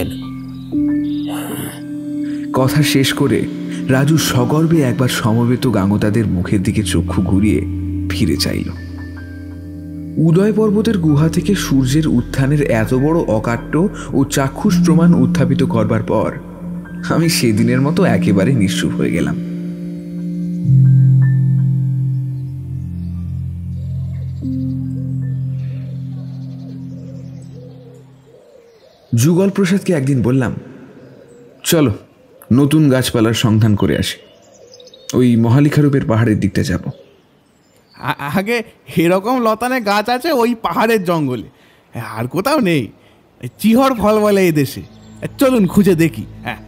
কথা শেষ করে রাজু সগর্বে একবার সমবেত গাঙতাদের মুখের দিকে চক্ষু ঘুরিয়ে ফিরে চাইল। উদয় পর্বতের গুহা থেকে সূর্যের উত্থানের এত বড় অকাট্য ও চাক্ষুষ প্রমাণ উত্থাপিত করবার পর আমি সেদিনের মতো একেবারে নিশ্চুপ হয়ে গেলাম। যুগল প্রসাদকে একদিন বললাম, চলো নতুন গাছপালার সন্ধান করে আসি, ওই মহালিখারূপের পাহাড়ের দিকটা যাব। আগে এরকম লতানে গাছ আছে ওই পাহাড়ের জঙ্গলে, আর কোথাও নেই। চিহর ফল বলে এই দেশে, চলুন খুঁজে দেখি। হ্যাঁ,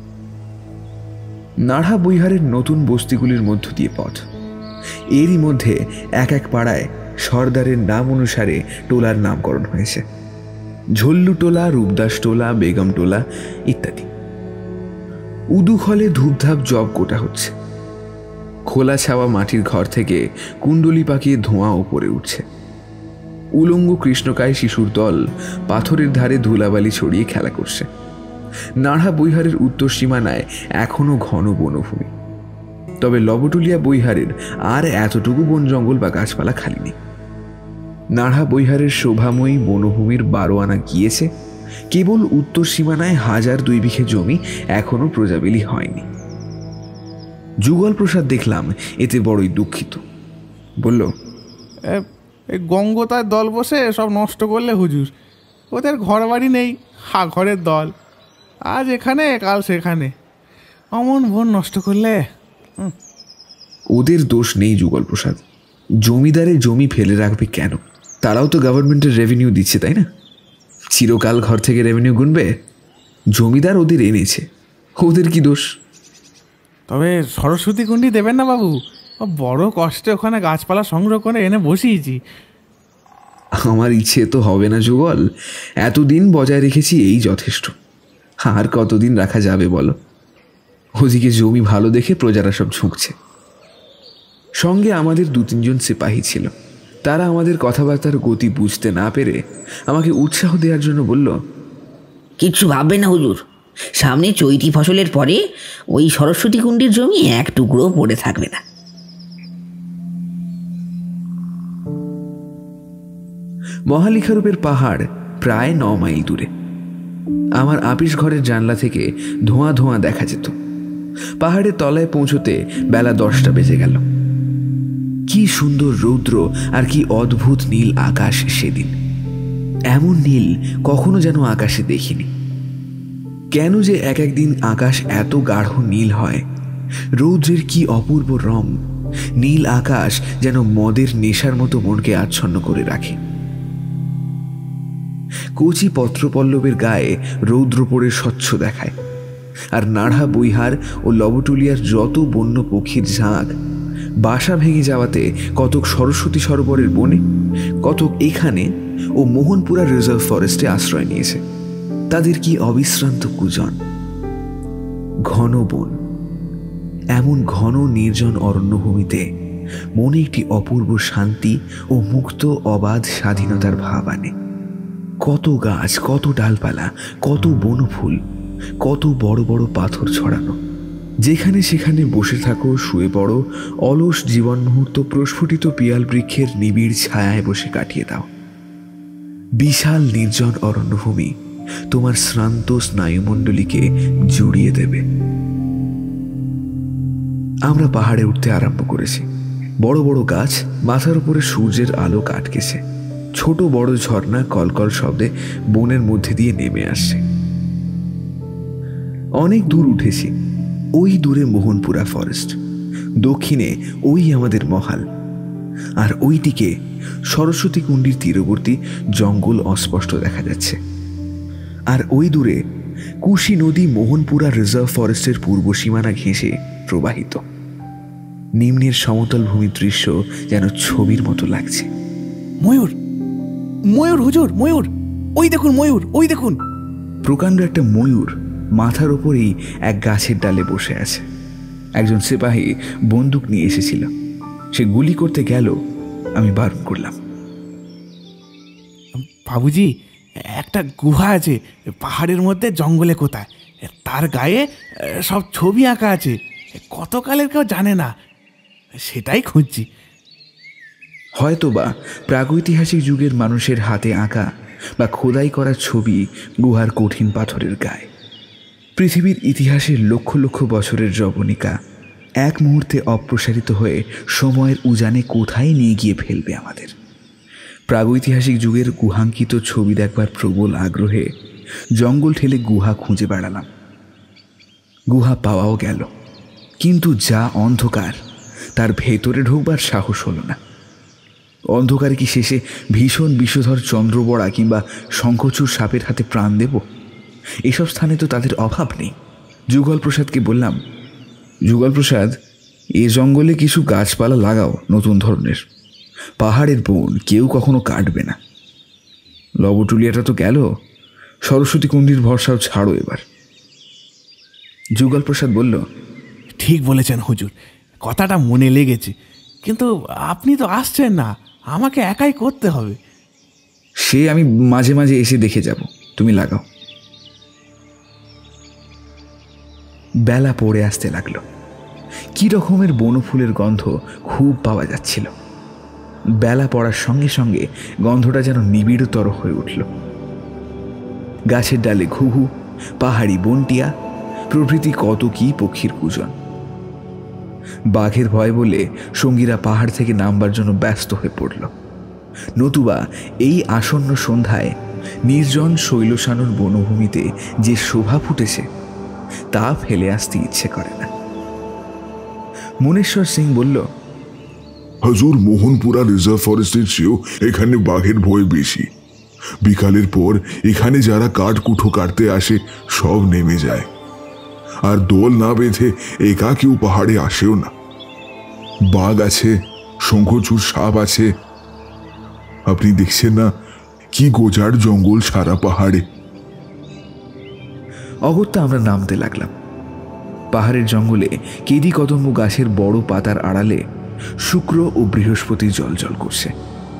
নাড়া বৈহারের নতুন বস্তিগুলির মধ্য দিয়ে পথ। এরই মধ্যে এক এক পাড়ায় সর্দারের নাম অনুসারে টোলার নামকরণ হয়েছে। ঝল্লু টোলা, রূপদাস টোলা, বেগম টোলা ইত্যাদি। উদুখলে ধূপধাপ জব কোটা হচ্ছে। খোলা ছাওয়া মাটির ঘর থেকে কুণ্ডলি পাকিয়ে ধোঁয়া ওপরে উঠছে। উলঙ্গ কৃষ্ণকায় শিশুর দল পাথরের ধারে ধুলাবালি ছড়িয়ে খেলা করছে। নাড়া বৈহারের উত্তর সীমানায় এখনো ঘন বনভূমি, তবে লবটুলিয়া বৈহারের আর এতটুকু বন জঙ্গল বা গাছপালা খালি নেই। নাড়া বৈহারের শোভাময়ী বনভূমির 12 আনা গিয়েছে, কেবল উত্তর সীমানায় 1002 বিঘে জমি এখনো প্রজাবেলি হয়নি। যুগল প্রসাদ দেখলাম এতে বড়ই দুঃখিত। বলল, এই গঙ্গতার দল বসে সব নষ্ট করলে হুজুর। ওদের ঘর বাড়ি নেই, হা ঘরের দল, আজ এখানে কাল সেখানে, অমন বন নষ্ট করলে। ওদের দোষ নেই যুগল প্রসাদ, জমিদারের জমি ফেলে রাখবে কেন? তারাও তো গভর্নমেন্টের রেভিনিউ দিচ্ছে, তাই না? চিরকাল ঘর থেকে রেভিনিউ গুনবে? জমিদার ওদের এনেছে, ওদের কি দোষ? তবে সরস্বতী কুণ্ডি দেবেন না বাবু, বড় কষ্টে ওখানে গাছপালা সংগ্রহ করে এনে বসিয়েছি। আমার ইচ্ছে তো হবে না যুগল, এতদিন বজায় রেখেছি এই যথেষ্ট। আর কতদিন রাখা যাবে বলো? ওদিকে জমি ভালো দেখে প্রজারা সব ঝুঁকছে। সঙ্গে আমাদের 2-3 সিপাহী ছিল। তারা আমাদের কথাবার্তার গতি বুঝতে না পেরে আমাকে উৎসাহ দেওয়ার জন্য বলল, কিচ্ছু ভাববে না হুজুর, সামনে চৈতি ফসলের পরে ওই সরস্বতী কুণ্ডীর জমি এক টুকরো পড়ে থাকবে না। মহালিখারূপের পাহাড় প্রায় 9 মাইল দূরে। আমার আপিস ঘরের জানলা থেকে ধোঁয়া ধোঁয়া দেখা যেত। পাহাড়ের তলায় পৌঁছতে বেলা 10টা বেজে গেল। কি সুন্দর রৌদ্র আর কি অদ্ভুত নীল আকাশ সেদিন। এমন নীল কখনো যেন আকাশে দেখিনি। কেন যে এক একদিন আকাশ এত গাঢ় নীল হয়, রৌদ্রের কি অপূর্ব রং। নীল আকাশ যেন মদের নেশার মতো মনকে আচ্ছন্ন করে রাখে। কচি পত্রপল্লবের গায়ে রৌদ্র পড়ে স্বচ্ছ দেখায়, আর নাড়া বৈহার ও লবটুলিয়ার যত বন্য পক্ষীর ঝাঁক বাসা ভেঙে যাওয়াতে কতক সরস্বতী সরোবরের বনে, কতক এখানে ও মোহনপুরা রিজার্ভ ফরেস্টে আশ্রয় নিয়েছে। তাদের কি অবিশ্রান্ত কুজন। ঘন বন, এমন ঘন নির্জন অরণ্যভূমিতে মনে একটি অপূর্ব শান্তি ও মুক্ত অবাধ স্বাধীনতার ভাব আনে। কত গাছ, কত ডালপালা, কত বনফুল, কত বড় বড় পাথর ছড়ানো। যেখানে সেখানে বসে থাকো, শুয়ে পড়ো, অলস জীবন মুহূর্ত প্রস্ফুটিত পিয়াল বৃক্ষের নিবিড় ছায়ায় বসে কাটিয়ে দাও। বিশাল নির্জন অরণ্যভূমি তোমার শ্রান্ত স্নায়ুমণ্ডলীকে জুড়িয়ে দেবে। আমরা পাহাড়ে উঠতে আরম্ভ করেছি। বড় বড় গাছ, মাথার উপরে সূর্যের আলো আটকেছে। ছোট বড় ঝর্ণা কলকল শব্দে বনের মধ্যে দিয়ে নেমে আসছে। অনেক দূর উঠেছি। ওই দূরে মোহনপুরা ফরেস্ট, দক্ষিণে ওই আমাদের মহাল, আর ওইদিকে সরস্বতী কুণ্ডীর তীরবর্তী জঙ্গল অস্পষ্ট দেখা যাচ্ছে। আর ওই দূরে কুশি নদী মোহনপুরা রিজার্ভ ফরেস্টের পূর্ব সীমানা ঘেঁষে প্রবাহিত। নিম্নের সমতল ভূমির দৃশ্য যেন ছবির মতো লাগছে। ময়ূর, ময়ূর হুজুর, ময়ূর, ওই দেখুন ময়ূর, ওই দেখুন। প্রকাণ্ড একটা ময়ূর মাথার ওপরেই এক গাছের ডালে বসে আছে। একজন সিপাহী বন্দুক নিয়ে এসেছিল। সে গুলি করতে গেল, আমি বারণ করলাম। বাবুজি, একটা গুহা আছে পাহাড়ের মধ্যে, জঙ্গলে কোথায়, তার গায়ে সব ছবি আঁকা আছে, কতকালের কেউ জানে না, সেটাই খুঁজছি। হয়তোবা প্রাগৈতিহাসিক যুগের মানুষের হাতে আঁকা বা খোদাই করা ছবি গুহার কঠিন পাথরের গায়ে। পৃথিবীর ইতিহাসের লক্ষ লক্ষ বছরের জবনিকা এক মুহূর্তে অপ্রসারিত হয়ে সময়ের উজানে কোথায় নিয়ে গিয়ে ফেলবে আমাদের। প্রাগৈতিহাসিক যুগের গুহাঙ্কিত ছবি দেখবার প্রবল আগ্রহে জঙ্গল ঠেলে গুহা খুঁজে বেড়ালাম। গুহা পাওয়াও গেল, কিন্তু যা অন্ধকার, তার ভেতরে ঢোকবার সাহস হলো না। অন্ধকারে কি শেষে ভীষণ বিষধর চন্দ্রবড়া কিংবা শঙ্খচূড় সাপের হাতে প্রাণ দেব? এসব স্থানে তো তাদের অভাব নেই। যুগল প্রসাদকে বললাম, যুগল প্রসাদ, এ জঙ্গলে কিছু গাছপালা লাগাও নতুন ধরনের। পাহাড়ের বন কেউ কখনো কাটবে না। লবটুলিয়াটা তো গেল, সরস্বতী কুণ্ডীর ভরসাও ছাড়ো এবার। যুগল প্রসাদ বলল, ঠিক বলেছেন হুজুর, কথাটা মনে লেগেছে, কিন্তু আপনি তো আসছেন না, আমাকে একাই করতে হবে। সে আমি মাঝে মাঝে এসে দেখে যাব, তুমি লাগাও। বেলা পড়ে আসতে লাগলো। কি রকমের বনফুলের গন্ধ খুব পাওয়া যাচ্ছিল। বেলা পড়ার সঙ্গে সঙ্গে গন্ধটা যেন নিবিড়তর হয়ে উঠল। গাছের ডালে ঘুঘু, পাহাড়ি বনটিয়া প্রভৃতি কত কি পক্ষীর কুজন। বাঘের ভয় বলে সঙ্গীরা পাহাড় থেকে নামবার জন্য ব্যস্ত হয়ে পড়ল। নতুবা এই আসন্ন সন্ধ্যায় নির্জন শৈলশানুর বনভূমিতে যে শোভা ফুটেছে তা ফেলে আসতে ইচ্ছে করে না। মনেশ্বর সিং বলল, হুজুর, মোহনপুরা রিজার্ভ ফরেস্টের চেয়েও এখানে বাঘের ভয় বেশি। বিকালের পর এখানে যারা কাঠ কুঠো কাটতে আসে সব নেমে যায়, আর দল না বেঁধে একা কেউ পাহাড়ে আসেও না। বাঘ আছে, শঙ্খচূড় সাপ আছে। আপনি দেখছেন না কি গোজার জঙ্গল সারা পাহাড়ে। অগত্যা আমরা নামতে লাগলাম। পাহাড়ের জঙ্গলে কেদি কদম্ব গাছের বড় পাতার আড়ালে শুক্র ও বৃহস্পতি জলজল করছে।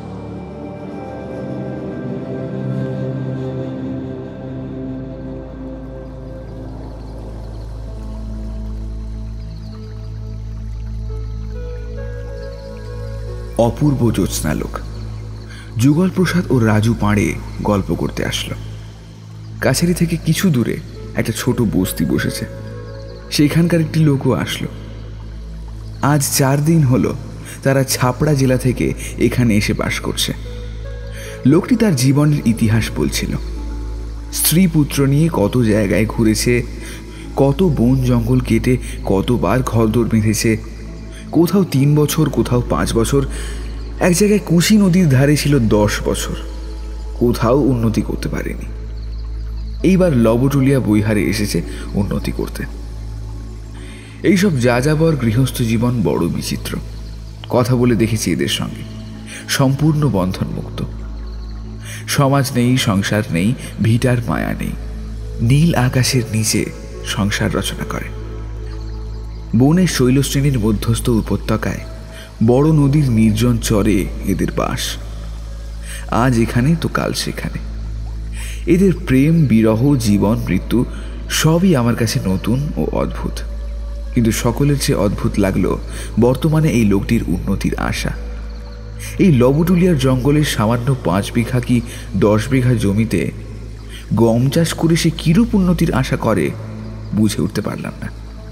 অপূর্ব জ্যোৎস্নালোক। যুগল প্রসাদ ও রাজু পাড়ে গল্প করতে আসলো। কাছারি থেকে কিছু দূরে একটা ছোট বস্তি বসেছে, সেখানকার একটি লোকও আসলো। আজ 4 দিন হলো তারা ছাপড়া জেলা থেকে এখানে এসে বাস করছে। লোকটি তার জীবনের ইতিহাস বলছিল। স্ত্রী পুত্র নিয়ে কত জায়গায় ঘুরেছে, কত বন জঙ্গল কেটে কতবার ঘরদোর বেঁধেছে। কোথাও 3 বছর, কোথাও 5 বছর, এক জায়গায় কুশি নদীর ধারে ছিল 10 বছর। কোথাও উন্নতি করতে পারেনি। এইবার লবটুলিয়া বৈহারে এসেছে উন্নতি করতে। এইসব যাযাবর গৃহস্থ জীবন বড় বিচিত্র। কথা বলে দেখেছি এদের সঙ্গে, সম্পূর্ণ বন্ধনমুক্ত। সমাজ নেই, সংসার নেই, ভিটার মায়া নেই। নীল আকাশের নিচে সংসার রচনা করে। বনের শৈলশ্রেণীর মধ্যস্থ উপত্যকায় বড় নদীর নির্জন চরে এদের বাস। আজ এখানে তো কাল সেখানে। এদের প্রেম, বিরহ, জীবন, মৃত্যু সবই আমার কাছে নতুন ও অদ্ভুত। কিন্তু সকলের চেয়ে অদ্ভুত লাগলো বর্তমানে এই লোকটির উন্নতির আশা। এই লবটুলিয়ার জঙ্গলের সামান্য 5 বিঘা কি 10 বিঘা জমিতে গম চাষ করে সে কিরূপ উন্নতির আশা করে বুঝে উঠতে পারলাম না।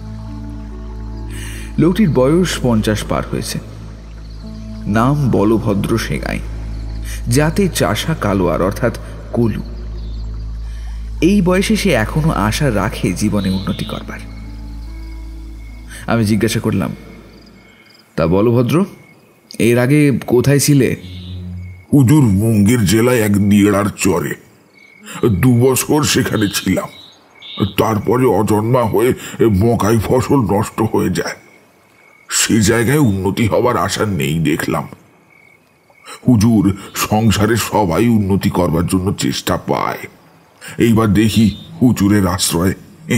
লোকটির বয়স 50 পার হয়েছে। নাম বলভদ্র সেগাই, জাতে চাষা কালোয়ার অর্থাৎ কলু। এই বয়সে সে এখনো আশা রাখে জীবনে উন্নতি করবার। আমি জিজ্ঞাসা করলাম, তা বলভদ্র, এর আগে কোথায় ছিলে? হুজুর, মুঙ্গের জেলায় এক দিয়েড়ার চরে 2 বছর সেখানে ছিলাম। তারপরে অজন্মা হয়ে মকাই ফসল নষ্ট হয়ে যায়। সে জায়গায় উন্নতি হবার আশা নেই দেখলাম। হুজুর, সংসারে সবাই উন্নতি করবার জন্য চেষ্টা পায়। এইবার দেখি হুজুরের আশ্রয়।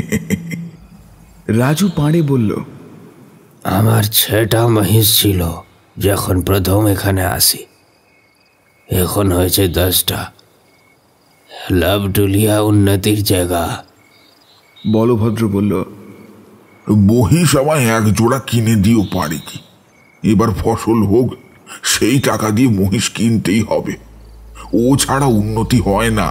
রাজু পাড়ে বলল, আমার 6টা মহিষ ছিল যখন প্রথম এখানে আসি, এখন হয়েছে 10টা। লবটুলিয়া উন্নতির জায়গা। বলভদ্র বলল, মহিষ আমায় 1 জোড়া কিনে দিও পারি কি? এবার ফসল হোক, সেই টাকা দিয়ে মহিষ কিনতেই হবে। ও ছাড়া উন্নতি হয় না।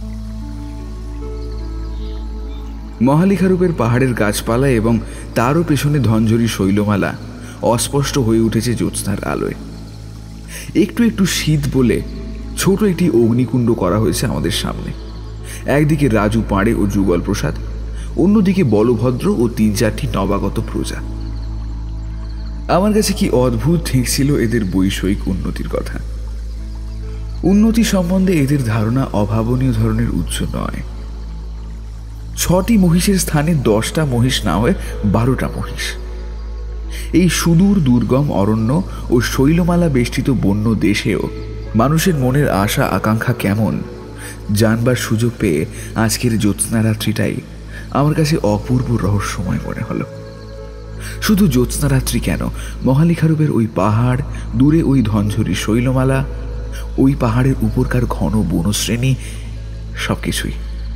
মহালিখারূপের পাহাড়ের গাছপালা এবং তারও পেছনে ধনঝরি শৈলমালা অস্পষ্ট হয়ে উঠেছে জ্যোৎস্নার আলোয়। একটু একটু শীত বলে ছোট একটি অগ্নিকুণ্ড করা হয়েছে আমাদের সামনে। একদিকে রাজু পাড়ে ও যুগল প্রসাদ, অন্যদিকে বলভদ্র ও 3-4টি নবাগত প্রজা। আমার কাছে কি অদ্ভুত ঠেকছিল এদের বৈষয়িক উন্নতির কথা। উন্নতি সম্বন্ধে এদের ধারণা অভাবনীয় ধরনের উচ্চ নয়। 6টি মহিষের স্থানে 10টা মহিষ না হয়ে 12টা মহিষ। এই সুদূর দুর্গম অরণ্য ও শৈলমালা বেষ্টিত বন্য দেশেও মানুষের মনের আশা আকাঙ্ক্ষা কেমন জানবার সুযোগ পেয়ে আজকের জ্যোৎস্নারাত্রিটাই আমার কাছে অপূর্ব রহস্যময় মনে হলো। শুধু জ্যোৎস্নারাত্রি কেন, মহালিখারূপের ওই পাহাড়, দূরে ওই ধনঝরি শৈলমালা, ওই পাহাড়ের উপরকার ঘন বনশ্রেণী, সবকিছুই।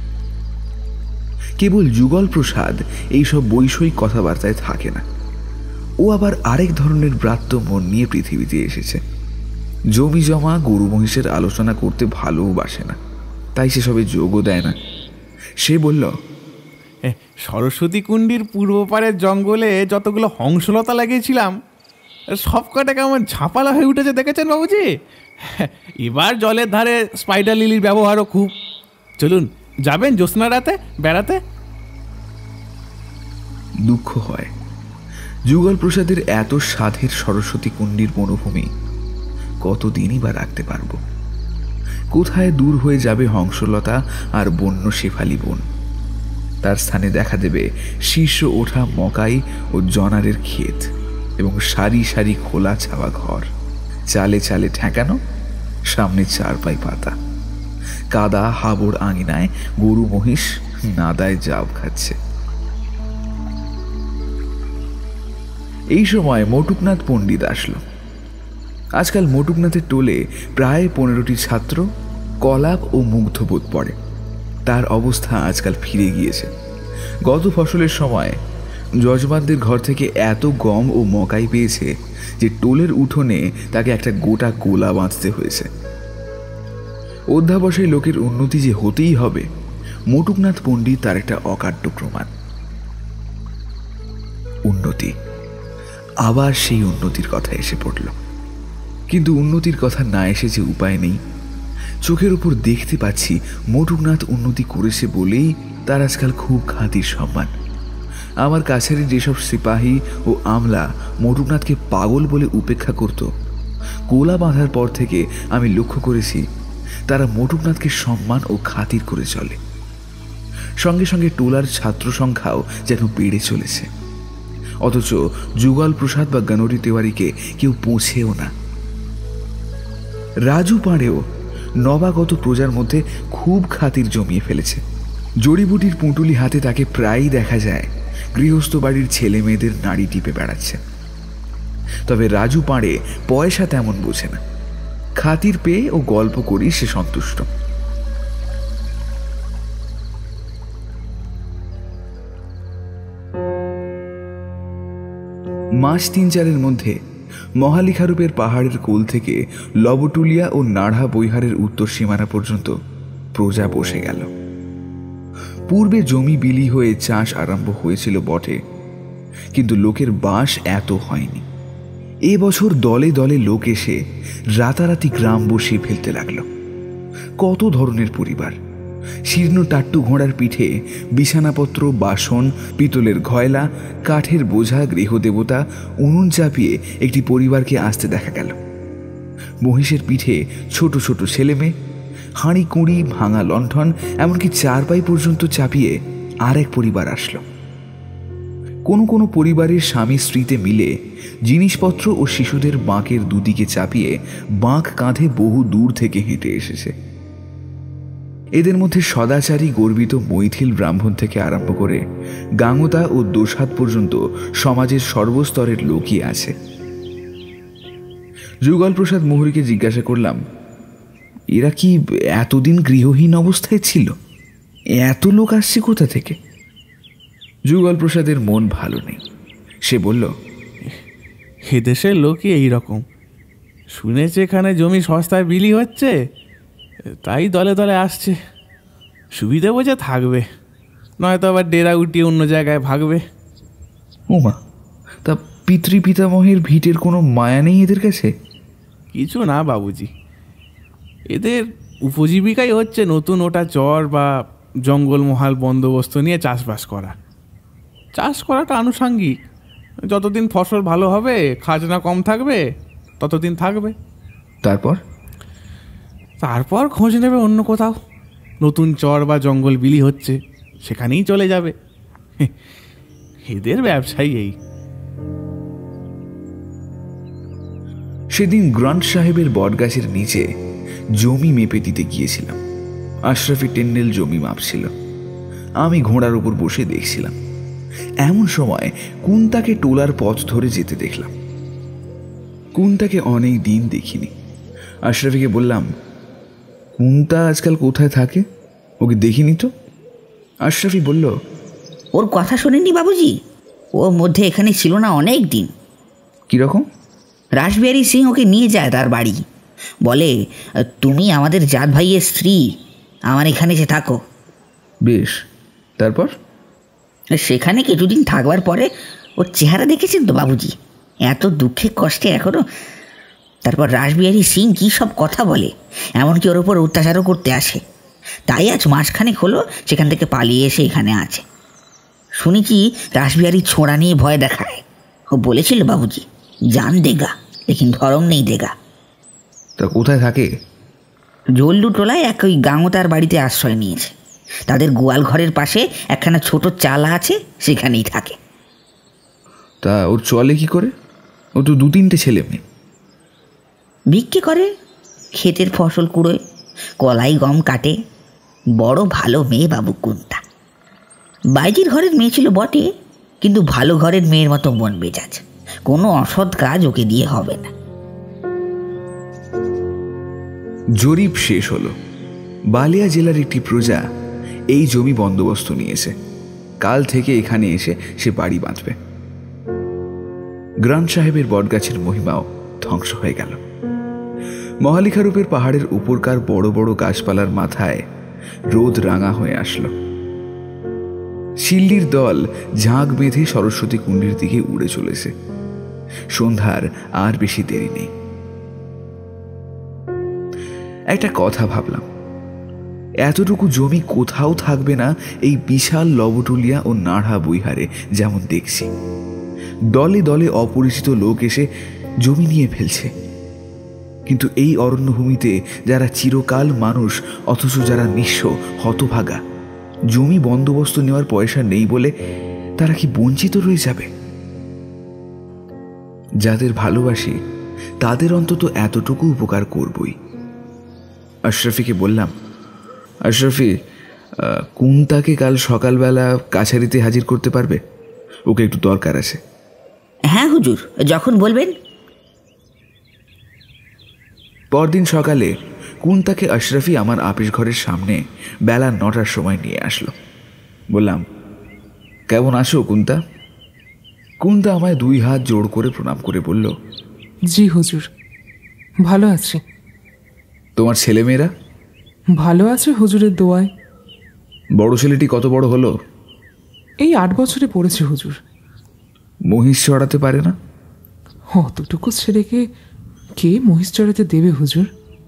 কেবল যুগল প্রসাদ এইসব বৈষয়িক কথাবার্তায় থাকে না। ও আবার আরেক ধরনের ব্রাত্য মন নিয়ে পৃথিবীতে এসেছে। জমি জমা, গরু মহিষের আলোচনা করতে ভালোবাসে না, তাই সে সবে যোগও দেয় না। সে বলল, সরস্বতী কুণ্ডির পূর্ব পারের জঙ্গলে যতগুলো হংসলতা লাগিয়েছিলাম সব কটা কেমন ঝাঁপালা হয়ে উঠেছে দেখেছেন বাবুজি? এবার জলের ধারে স্পাইডার লিলির ব্যবহারও খুব। চলুন, যাবেন জ্যোৎস্না রাতে বেড়াতে? দুঃখ হয় যুগল প্রসাদের এত সাধের সরস্বতী কুণ্ডির বনভূমি কতদিনই বা রাখতে পারব। কোথায় দূর হয়ে যাবে হংসলতা আর বন্য শেফালি বন। তার স্থানে দেখা দেবে শীর্ষ ওঠা মকাই ও জনারের ক্ষেত এবং সারি সারি খোলা ছাওয়া ঘর, চালে চালে ঠেকানো, সামনে চারপাই পাতা, কাদা হাবড় আঙিনায় গরু মহিষ নাদায় জাব খাচ্ছে। এই সময় মটুকনাথ পণ্ডিত আসলো। আজকাল মটুকনাথের টোলে প্রায় 15টি ছাত্র কলাপ ও মুগ্ধবোধ পড়ে। তার অবস্থা আজকাল ফিরে গিয়েছে। গত ফসলের সময় যজমানদের ঘর থেকে এত গম ও মকাই পেয়েছে যে টোলের উঠোনে তাকে একটা গোটা গোলা বাঁধতে হয়েছে। অধ্যাবসায়ী লোকের উন্নতি যে হতেই হবে, মটুকনাথ পণ্ডিত তার একটা অকাট্য প্রমাণ। উন্নতি, আবার সেই উন্নতির কথা এসে পড়ল। কিন্তু উন্নতির কথা না এসে যে উপায় নেই। চোখের উপর দেখতে পাচ্ছি মটুকনাথ উন্নতি করেছে বলেই তার আজকাল খুব খাতির সম্মান। আমার কাছের যেসব সিপাহী ও আমলা মটুকনাথকে পাগল বলে উপেক্ষা করত, গোলা বাঁধার পর থেকে আমি লক্ষ্য করেছি তারা মটুকনাথকে সম্মান ও খাতির করে চলে। সঙ্গে সঙ্গে টোলার ছাত্র সংখ্যাও যেন বেড়ে চলেছে, অথচ যুগল প্রসাদ বা গণরি তেওয়ারিকে কেউ পৌঁছেও না। রাজু পাঁড়েও নবাগত প্রজার মধ্যে খুব খাতির জমিয়ে ফেলেছে। জড়িবুটির পুঁটুলি হাতে তাকে প্রায়ই দেখা যায় গৃহস্থ বাড়ির ছেলে মেয়েদের নাড়ি টিপে বেড়াচ্ছে। তবে রাজু পাঁড়ে পয়সা তেমন বোঝে না, খাতির পেয়ে ও গল্প করি সে সন্তুষ্ট। মাস 3-4 মধ্যে মহালিখারূপের পাহাড়ের কোল থেকে লবটুলিয়া ও নাড়া বৈহারের উত্তর সীমানা পর্যন্ত প্রজা বসে গেল। পূর্বে জমি বিলি হয়ে চাষ আরম্ভ হয়েছিল বটে, কিন্তু লোকের বাস এত হয়নি। এবছর দলে দলে লোক এসে রাতারাতি গ্রাম বসিয়ে ফেলতে লাগল। কত ধরনের পরিবার, শীর্ণ টাট্টু ঘোড়ার পিঠে বিছানাপত্র, বাসন, পিতলের ঘয়লা, কাঠের বোঝা, গৃহদেবতা, উনুন চাপিয়ে একটি পরিবারকে আসতে দেখা গেল। মহিষের পিঠে ছোট ছোট ছেলে মেয়ে, হাঁড়ি কুঁড়ি, ভাঙা লণ্ঠন, এমনকি চারপাই পর্যন্ত চাপিয়ে আর এক পরিবার আসলো। কোনো কোনো পরিবারের স্বামী স্ত্রীতে মিলে জিনিসপত্র ও শিশুদের বাঁকের দুদিকে চাপিয়ে বাঁক কাঁধে বহু দূর থেকে হেঁটে এসেছে। এদের মধ্যে সদাচারী গর্বিত মৈথিল ব্রাহ্মণ থেকে আরম্ভ করে গাঙ্গতা ও দোসাদ পর্যন্ত সমাজের সর্বস্তরের লোকই আছে। যুগল প্রসাদ মোহরীকে জিজ্ঞাসা করলাম, এরা কি এতদিন গৃহহীন অবস্থায় ছিল? এত লোক আসছে কোথা থেকে? যুগল প্রসাদের মন ভালো নেই। সে বলল, এদেশের লোকই এইরকম। শুনেছে এখানে জমি সস্তায় বিলি হচ্ছে, তাই দলে দলে আসছে। সুবিধে বোঝে থাকবে, নয়তো আবার ডেরা উঠিয়ে অন্য জায়গায় ভাগবে। ওমা, তা পিতৃপিতামহের ভিটের কোনো মায়া নেই এদের কাছে? কিছু না বাবুজি, এদের উপজীবিকাই হচ্ছে নতুন ওটা চর বা জঙ্গলমহাল বন্দোবস্ত নিয়ে চাষবাস করা। চাষ করাটা আনুষাঙ্গিক, যতদিন ফসল ভালো হবে, খাজনা কম থাকবে, ততদিন থাকবে। তারপর খোঁজ নেবে অন্য কোথাও, নতুন চর বা জঙ্গল বিলি হচ্ছে, সেখানেই চলে যাবে। এদের ব্যবসায়ী এই। সেদিন গ্রান্ট সাহেবের বটগাছের নিচে জমি মেপে দিতে গিয়েছিলাম। আশরাফি টেন্ডেল জমি মাপছিল, আমি ঘোড়ার উপর বসে দেখছিলাম। এমন সময় কুন্তাকে টোলার পথ ধরে যেতে দেখলাম। কুন্তাকে অনেক দিন দেখিনি। আশরাফিকে বললাম, কুন্তা আজকাল কোথায় থাকে? ওকে দেখিনি তো। আশরাফি বলল, ওর কথা শোনেননি বাবুজি? ওর মধ্যে এখানে ছিল না অনেক দিন। কিরকম? রাসবিহারী সিং ওকে নিয়ে যায় তার বাড়ি, বলে তুমি আমাদের জাত ভাইয়ের স্ত্রী, আমার এখানে এসে থাকো। বেশ, তারপর? সেখানে কিছুদিন থাকবার পরে ওর চেহারা দেখেছেন তো বাবুজি, এত দুঃখে কষ্টে এখনো। তারপর রাসবিহারী সিং কী সব কথা বলে, এমনকি ওর ওপর অত্যাচারও করতে আসে। তাই আজ মাসখানেক হলো সেখান থেকে পালিয়ে এসে এখানে আছে। শুনেছি রাসবিহারী ছোঁড়া নিয়ে ভয় দেখায়। ও বলেছিল বাবুজি, জান দেগা লেকিন ধরম নেই দেগা। তা কোথায় থাকে? জল্লু টোলায় এক ওই গাঙ্গতার বাড়িতে আশ্রয় নিয়েছে। তাদের গোয়াল ঘরের পাশে একখানা ছোট চালা আছে, সেখানেই থাকে। তা ওর চলে কি করে? ও তো 2-3টে ছেলে মেয়ে। ভিক্ষে করে, ক্ষেতের ফসল কুড়োয়, কলাই গম কাটে। বড় ভালো মেয়ে বাবু কুন্তা। বাইজির ঘরের মেয়ে ছিল বটে, কিন্তু ভালো ঘরের মেয়ের মতো মন মেজাজ। কোনো অসৎ কাজ ওকে দিয়ে হবে না। জরিপ শেষ হলো। বালিয়া জেলার একটি প্রজা এই জমি বন্দোবস্ত নিয়েছে। কাল থেকে এখানে এসে সে বাড়ি বাঁধবে। গ্রাম সাহেবের বটগাছের মহিমাও ধ্বংস হয়ে গেল। মহালিখারূপের পাহাড়ের উপরকার বড় বড় গাছপালার মাথায় রোদ রাঙা হয়ে আসলো। শিল্লির দল ঝাঁক বেঁধে সরস্বতী কুণ্ডের দিকে উড়ে চলেছে। সন্ধ্যার আর বেশি দেরি নেই। একটা কথা ভাবলাম, এতটুকু জমি কোথাও থাকবে না এই বিশাল লবটুলিয়া ও নাড়া বইহারে যেমন দেখছি। দলে দলে অপরিচিত লোক এসে জমি নিয়ে ফেলছে। কিন্তু এই অরণ্যভূমিতে যারা চিরকাল মানুষ, অথচ যারা নিঃস্ব হতভাগা, জমি বন্দোবস্ত নেওয়ার পয়সা নেই বলে তারা কি বঞ্চিত রয়ে যাবে? যাদের ভালোবাসি তাদের অন্তত এতটুকু উপকার করবই। আশরাফিকে বললাম, আশরাফি, কুন্তাকে কাল সকালবেলা কাছারিতে হাজির করতে পারবে? ওকে একটু দরকার আছে। হ্যাঁ হুজুর, যখন বলবেন। পরদিন সকালে কুন্তাকে আশরাফি আমার আপিস ঘরের সামনে বেলা 9টার সময় নিয়ে আসলো। বললাম, কেমন আছো কুন্তা? কুন্তা আমায় 2 হাত জোড় করে প্রণাম করে বলল, জি হুজুর, ভালো আছি। তোমার ছেলেমেয়েরা? ভালো আছে হুজুরের দোয়ায়। বড় ছেলেটি কত বড় হলো? এই 8 বছরে পড়েছে হুজুর। মহিষ চড়াতে পারে না? অতটুকু ছেলেকে কে মহিষ চড়াতে দেবে হুজুর?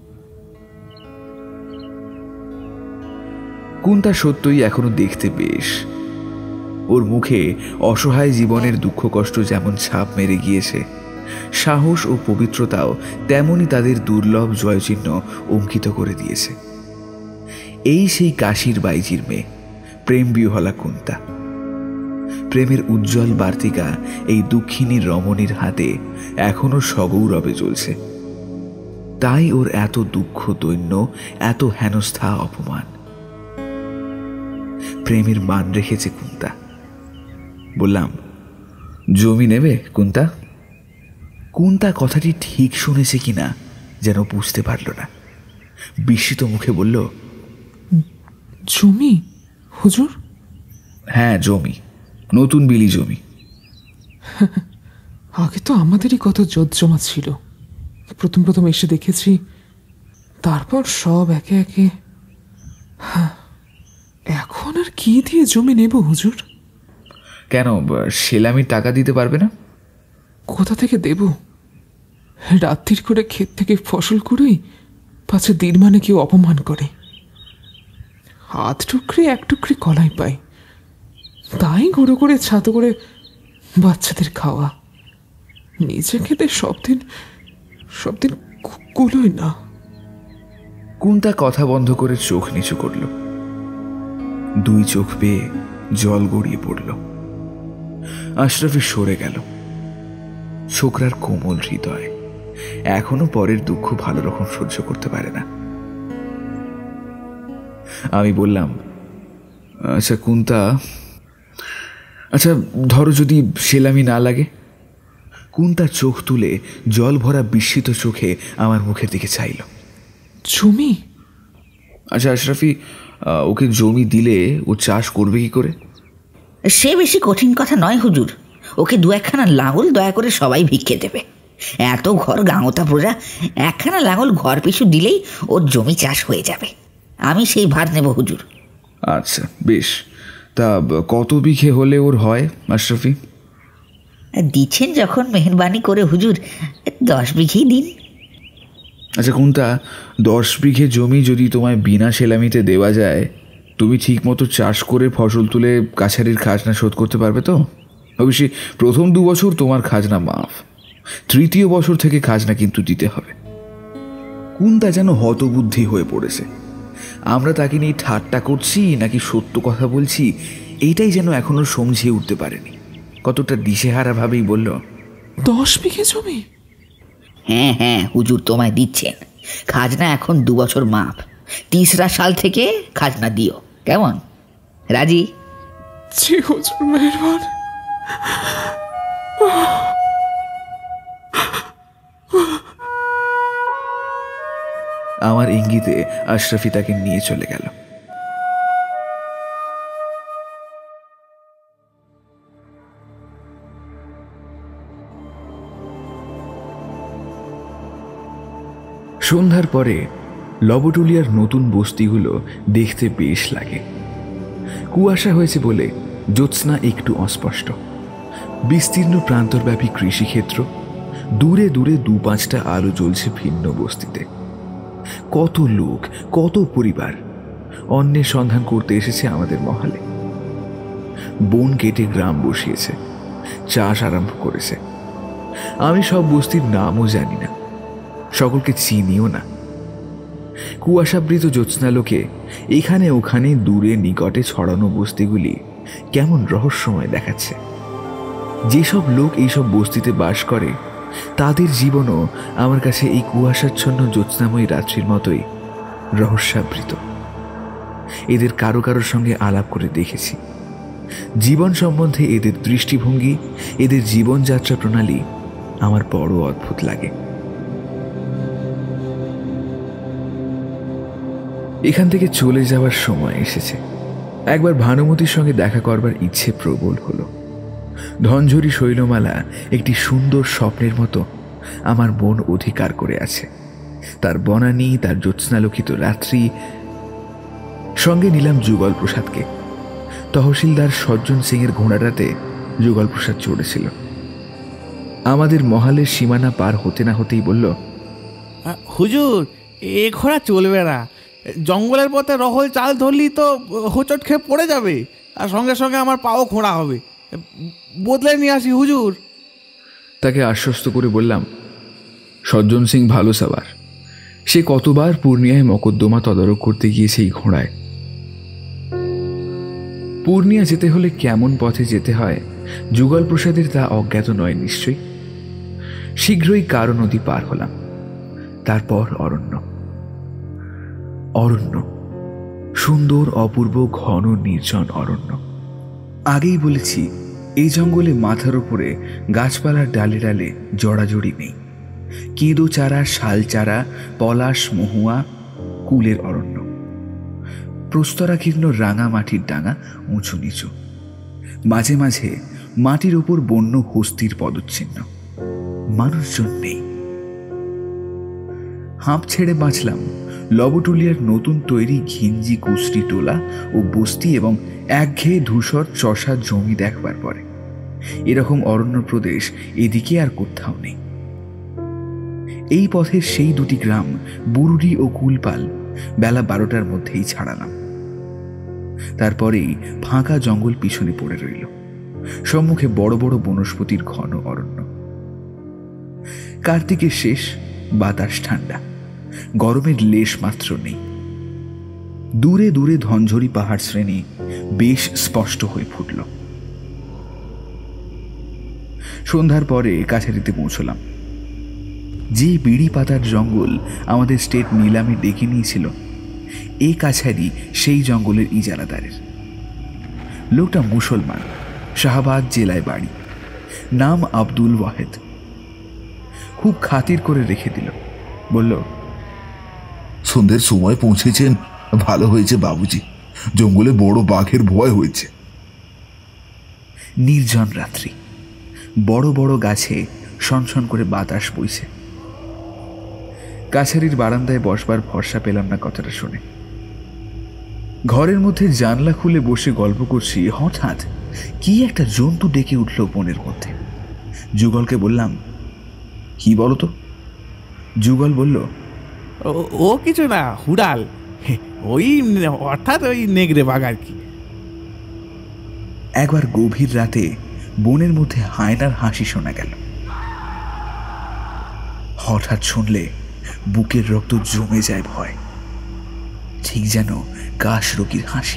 কুন্তা সত্যই এখনো দেখতে বেশ। ওর মুখে অসহায় জীবনের দুঃখ কষ্ট যেমন ছাপ মেরে গিয়েছে, সাহস ও পবিত্রতাও তেমনি তাদের দুর্লভ জয়চিহ্ন অঙ্কিত করে দিয়েছে। এই সেই কাশীর বাইজির মেয়ে, প্রেম বিহলা কুন্তা। প্রেমের উজ্জ্বল বার্তিকা এই দুঃখিনী রমণীর হাতে এখনো সগৌরবে চলছে। তাই ওর এত দুঃখ দৈন্য, এত হেনস্থা অপমান। প্রেমের মান রেখেছে কুন্তা। বললাম, জমি নেবে কুন্তা? কুন্তা কথাটি ঠিক শুনেছে কিনা যেন বুঝতে পারল না। বিস্মিত মুখে বলল, জমি হুজুর? হ্যাঁ, জমি, নতুন বিলি জমি। আগে তো আমাদেরই কত জোতজমা ছিল। প্রথম প্রথম এসে দেখেছি, তারপর সব একে একে। এখন আর কি দিয়ে জমি নেব হুজুর? কেন, সেলামির টাকা দিতে পারবে না? কোথা থেকে দেব? রাত্রির করে ক্ষেত থেকে ফসল কুড়োই, পাছে দিন মানে কেউ অপমান করে। হাত টুকরে 1 টুকরি কলাই পাই, তাই গুঁড়ো করে ছাতো করে বাচ্চাদের খাওয়া। নিজে খেতে সব দিন কুলোয় না। কুন্তা কথা বন্ধ করে চোখ নিচু করল। 2 চোখ বেয়ে জল গড়িয়ে পড়ল। আশরাফি সরে গেল। ছোকরার কোমল হৃদয় এখনো পরের দুঃখ ভালো রকম সহ্য করতে পারে না। আমি বললাম, আচ্ছা কুন্তা, আচ্ছা ধরো যদি সেলামি না লাগে? কুন্তা চোখ তুলে জল ভরা বিস্মিত চোখে আমার মুখের দিকে চাইল। জমি? আচ্ছা আশরাফি, ওকে জমি দিলে ও চাষ করবে কি করে? সে বেশি কঠিন কথা নয় হুজুর। ওকে 2-1খানা লাঙল দয়া করে সবাই ভিক্ষে দেবে। এত ঘর গাঁওতা প্রজা, 1খানা লাঙল ঘর পিছু দিলেই ওর জমি চাষ হয়ে যাবে। আমি সেই ভার নেব হুজুর। আচ্ছা বেশ, তা কত বিঘে হলে ওর হয় আশরাফি? দিচ্ছেন যখন মেহেরবানি করে হুজুর, 10 বিঘেই দিন। আচ্ছা কুন্তা, 10 বিঘে জমি যদি তোমায় বিনা সেলামিতে দেওয়া যায়, তুমি ঠিক মতো চাষ করে ফসল তুলে কাছারির খাজনা শোধ করতে পারবে তো? অবশ্যই প্রথম 2 বছর তোমার খাজনা মাফ, 3য় বছর থেকে খাজনা কিন্তু দিতে হবে। কুন্তা যেন হতবুদ্ধি হয়ে পড়েছে। আমরা তাকে নিয়ে ঠাট্টা করছি নাকি সত্য কথা বলছি, এইটাই যেন এখনো সমঝিয়ে উঠতে পারেনি। কতটা দিশেহারা ভাবেই বলল, 10 বিঘে জমি? হ্যাঁ হ্যাঁ, হুজুর তোমায় দিচ্ছেন। খাজনা এখন 2 বছর মাপ। 3রা সাল থেকে খাজনা দিও, কেমন? রাজি? জি হুজুর, মেহরবান। আমার ইঙ্গিতে আশরাফি তাকে নিয়ে চলে গেল। সন্ধ্যার পরে লবটুলিয়ার নতুন বস্তিগুলো দেখতে বেশ লাগে। কুয়াশা হয়েছে বলে জ্যোৎস্না একটু অস্পষ্ট। বিস্তীর্ণ প্রান্তরব্যাপী কৃষিক্ষেত্র, দূরে দূরে 2-5টা আলো জ্বলছে ভিন্ন বস্তিতে। কত লোক, কত পরিবার অন্যের সন্ধান করতে এসেছে আমাদের মহালে। বন কেটে গ্রাম বসিয়েছে, চাষ আরম্ভ করেছে। আমি সব বস্তির নামও জানি না, সকলকে চিনিও না। কুয়াশাবৃত জ্যোৎস্নালোকে এখানে ওখানে দূরে নিকটে ছড়ানো বস্তিগুলি কেমন রহস্যময় দেখাচ্ছে। যেসব লোক এইসব বস্তিতে বাস করে তাদের জীবনও আমার কাছে এই কুয়াশাচ্ছন্ন জ্যোৎস্নাময়ী রাত্রির মতোই রহস্যাবৃত। এদের কারো কারোর সঙ্গে আলাপ করে দেখেছি। জীবন সম্বন্ধে এদের দৃষ্টিভঙ্গি, এদের জীবনযাত্রা প্রণালী আমার বড় অদ্ভুত লাগে। এখান থেকে চলে যাওয়ার সময় এসেছে। একবার ভানুমতির সঙ্গে দেখা করবার ইচ্ছে প্রবল হলো। ধনঝরি শৈলমালা একটি সুন্দর স্বপ্নের মতো আমার মন অধিকার করে আছে। তার বনানী, তার জ্যোৎস্নালোকিত রাত্রি। সঙ্গে নিলাম যুগল প্রসাদকে। তহসিলদার সজ্জন সিংয়ের ঘোড়াটাতে যুগল প্রসাদ চড়েছিল। আমাদের মহালের সীমানা পার হতে না হতেই বলল, হুজুর, এ ঘোড়া চলবে না। জঙ্গলের পথে রহল চাল ধরলি তো হোঁচট খেয়ে পড়ে যাবে, আর সঙ্গে সঙ্গে আমার পাও খোঁড়া হবে। বদলে নিয়ে আসি হুজুর। তাকে আশ্বস্ত করে বললাম, সজ্জন সিং ভালো সাওয়ার। সে কতবার পূর্ণিয়ায় মকদ্দমা তদারক করতে গিয়েছে এই ঘোড়ায়। পূর্ণিয়া যেতে হলে কেমন পথে যেতে হয় যুগল প্রসাদের তা অজ্ঞাত নয় নিশ্চয়ই। শীঘ্রই কারো নদী পার হলাম। তারপর অরণ্য। অরণ্য, সুন্দর অপূর্ব ঘন নির্জন অরণ্য। আগেই বলেছি, এই জঙ্গলে মাথার উপরে গাছপালার ডালে ডালে জড়াজড়ি নেই। কেঁদো চারা, শাল চারা, পলাশ, মহুয়া, কুলের অরণ্য। প্রস্তরাকীর্ণ রাঙা মাটির ডাঙা উঁচু নিচু। মাঝে মাঝে মাটির উপর বন্য হস্তির পদচিহ্ন। মানুষজন নেই। হাঁপ ছেড়ে বাঁচলাম লবটুলিয়ার নতুন তৈরি ঘিঞ্জি কুষ্টি টোলা ও বস্তি এবং একঘেয়ে ধূসর চষা জমি দেখবার পরে। এরকম অরণ্য প্রদেশ এদিকে আর কোথাও নেই। এই পথের সেই 2টি গ্রাম বুরুডি ও কুলপাল বেলা 12টার মধ্যেই ছাড়ালাম। তারপরেই ফাঁকা জঙ্গল পিছনে পড়ে রইল। সম্মুখে বড় বড় বনস্পতির ঘন অরণ্য। কার্তিকের শেষ, বাতাস ঠান্ডা, গরমের লেশ মাত্র নেই। দূরে দূরে ধনঝরি পাহাড় শ্রেণী বেশ স্পষ্ট হয়ে ফুটল। সন্ধ্যার পরে কাছারিতে পৌঁছলাম। যে বিড়ি পাতার জঙ্গল আমাদের স্টেট নিলামে ডেকে নিয়েছিল, এই কাছারি সেই জঙ্গলের ইজারাদারের। লোকটা মুসলমান, শাহবাগ জেলায় বাড়ি। নাম আব্দুল ওয়াহেদ। খুব খাতির করে রেখে দিল। বলল, সন্ধ্যের সময় পৌঁছেছেন, ভালো হয়েছে বাবুজি। জঙ্গলে বড় বাঘের ভয় হয়েছে। নির্জন রাত্রি, বড় বড় গাছে সনসন করে বাতাস বইছে। কাছারির বারান্দায় বসবার ভরসা পেলাম না কথাটা শুনে। ঘরের মধ্যে জানলা খুলে বসে গল্প করছি, হঠাৎ কি একটা জন্তু ডেকে উঠল বনের মধ্যে। যুগলকে বললাম, কি বলো তো? যুগল বলল, ও কিছু না, হুড়াল। ওই অর্থাৎ ওই নেগড়ে বাঘ আর কি। একবার গভীর রাতে বনের মধ্যে হায়নার হাসি শোনা গেল। হঠাৎ শুনলে বুকের রক্ত জমে যায় ভয়। ঠিক যেন কাশ রোগীর হাসি।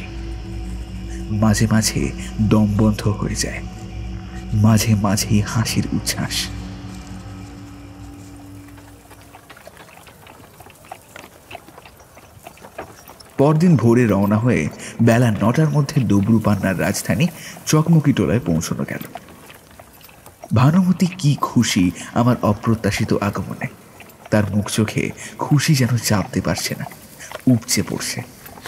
মাঝে মাঝে দম বন্ধ হয়ে যায়, মাঝে মাঝে হাসির উচ্ছ্বাস। পরদিন ভোরে রওনা হয়ে বেলা 9টার মধ্যে ডবরু পান্নার রাজধানী চকমকি টোলায় পৌঁছানো গেল। ভানুমতি কি খুশি আমার অপ্রত্যাশিত আগমনে। তার মুখ চোখে খুশি যেন চাপতে পারছে না, উপচে পড়ছে।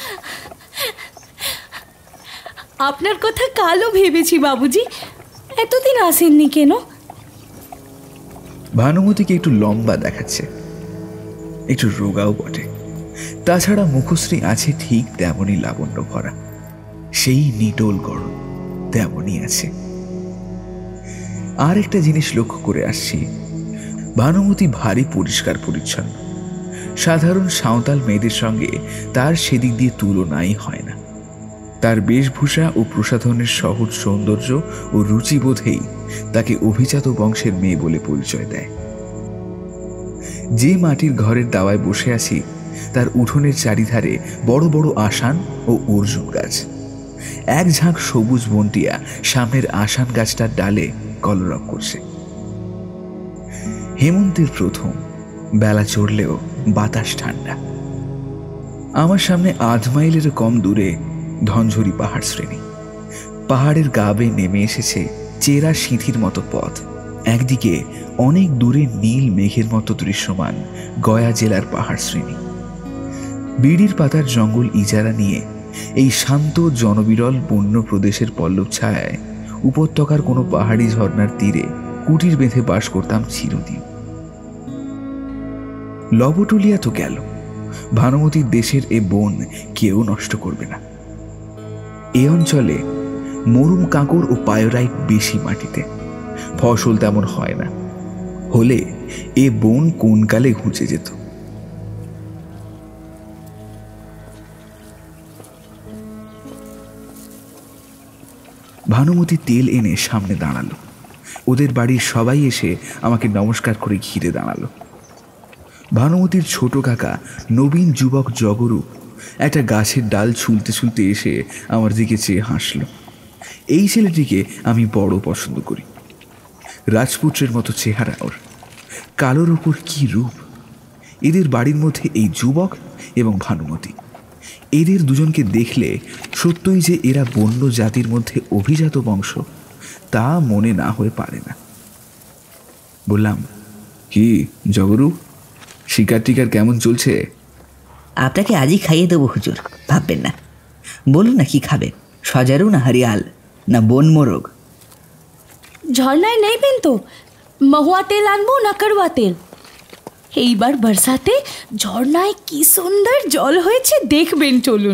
আপনার কথা কালও ভেবেছি বাবুজি, এতদিন আসেননি কেন? ভানুমতিকে একটু লম্বা দেখাচ্ছে, একটু রোগাও বটে। তাছাড়া মুখশ্রী আছে ঠিক তেমনই লাবণ্য ভরা, সেই নিটোল গরম তেমনই আছে। আর একটা জিনিস লক্ষ্য করে আসছি, ভানুমতি ভারী পরিষ্কার পরিচ্ছন্ন। সাধারণ সাঁওতাল মেয়েদের সঙ্গে তার সেদিক দিয়ে তুলনাই হয় না। তার বেশভূষা ও প্রসাধনের সহজ সৌন্দর্য ও রুচিবোধেই তাকে অভিজাত বংশের মেয়ে বলে পরিচয় দেয়। যে মাটির ঘরের দাওয়ায় বসে আছি তার উঠোনের চারিধারে বড় বড় আসান ও অর্জুন গাছ। এক ঝাঁক সবুজ বন্টিয়া সামনের আসান গাছটার ডালে কলরব করছে। হেমন্তের প্রথম, বেলা চড়লেও বাতাস ঠান্ডা। আমার সামনে 8 মাইলেরও কম দূরে ধনঝরি পাহাড় শ্রেণী। পাহাড়ের গা বেয়ে নেমে এসেছে চেরা সিঁথির মতো পথ। একদিকে অনেক দূরে নীল মেঘের মতো দৃশ্যমান গয়া জেলার পাহাড় শ্রেণী। বিড়ির পাতার জঙ্গল ইজারা নিয়ে এই শান্ত জনবিরল বন্য প্রদেশের পল্লব ছায়ায় উপত্যকার কোনো পাহাড়ি ঝর্ণার তীরে কুটির বেঁধে বাস করতাম চিরদিন। লবটুলিয়া তো গেল, ভানুমতির দেশের এ বন কেউ নষ্ট করবে না। এ অঞ্চলে মরুম কাঁকড় ও পায়োরাইট বেশি মাটিতে, ফসল তেমন হয় না। হলে এ বন কোন কালে ঘুচে যেত। ভানুমতি তেল এনে সামনে দাঁড়ালো। ওদের বাড়ির সবাই এসে আমাকে নমস্কার করে ঘিরে দাঁড়ালো। ভানুমতির ছোট কাকা নবীন যুবক জগরু একটা গাছের ডাল ছুলতে ছুলতে এসে আমার দিকে চেয়ে হাসল। এই ছেলেটিকে আমি বড় পছন্দ করি। রাজপুত্রের মতো চেহারা ওর, কালোর উপর কি রূপ। এদের বাড়ির মধ্যে এই যুবক এবং ভানুমতি, এদের দুজনকে দেখলে সত্যই যে এরা বন্য জাতির মধ্যে অভিজাত বংশ তা মনে না হয়ে পারে না। বললাম, কি জগরু, শিকার টিকার কেমন চলছে? আপনাকে আজই খাইয়ে দেবো হুজুর, ভাববেন না। বলুন না কি খাবেন, সজারু না হরিয়াল না বন মোরগ? ঝর্ণায় নেইবেন তো? মহুয়া তেল আনবো না করবা তেল? এইবার বর্ষাতে ঝর্ণায় কি সুন্দর জল হয়েছে দেখবেন, চলুন।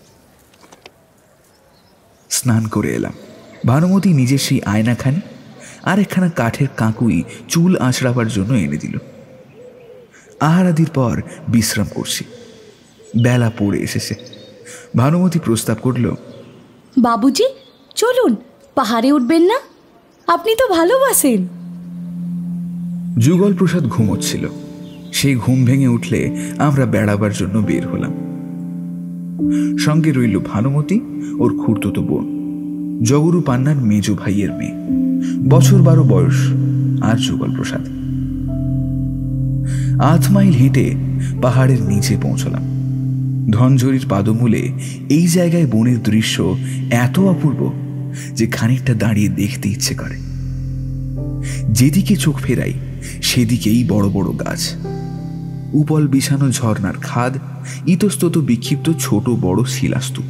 স্নান করে এলাম। ভানুমতি নিজের সেই আয়নাখানি আর একখানা কাঠের কাঁকুই চুল আঁচড়াবার জন্য এনে দিল। আহারাদির পর বিশ্রাম করছি। বেলা পড়ে এসেছে। ভানুমতি প্রস্তাব করল, বাবুজি চলুন, পাহাড়ে উঠবেন না? আপনি তো ভালোবাসেন। যুগল প্রসাদ ঘুমোচ্ছিল। সেই ঘুম ভেঙে উঠলে আমরা বেড়াবার জন্য বের হলাম। সঙ্গে রইল ভানুমতি, ওর খুড়তুতো বোন, জগরু পান্নার মেজ ভাইয়ের মেয়ে, বছর 12 বয়স, আর যুগল প্রসাদ। 8 মাইল হেঁটে পাহাড়ের নিচে পৌঁছলাম। ধনঝরির পাদমূলে এই জায়গায় বনের দৃশ্য এত অপূর্ব যে খানিকটা দাঁড়িয়ে দেখতে ইচ্ছে করে। যেদিকে চোখ ফেরাই সেদিকেই বড় বড় গাছ, উপল বিছানো ঝর্ণার খাদ, ইতস্তত বিক্ষিপ্ত ছোট বড় শিলাস্তূপ।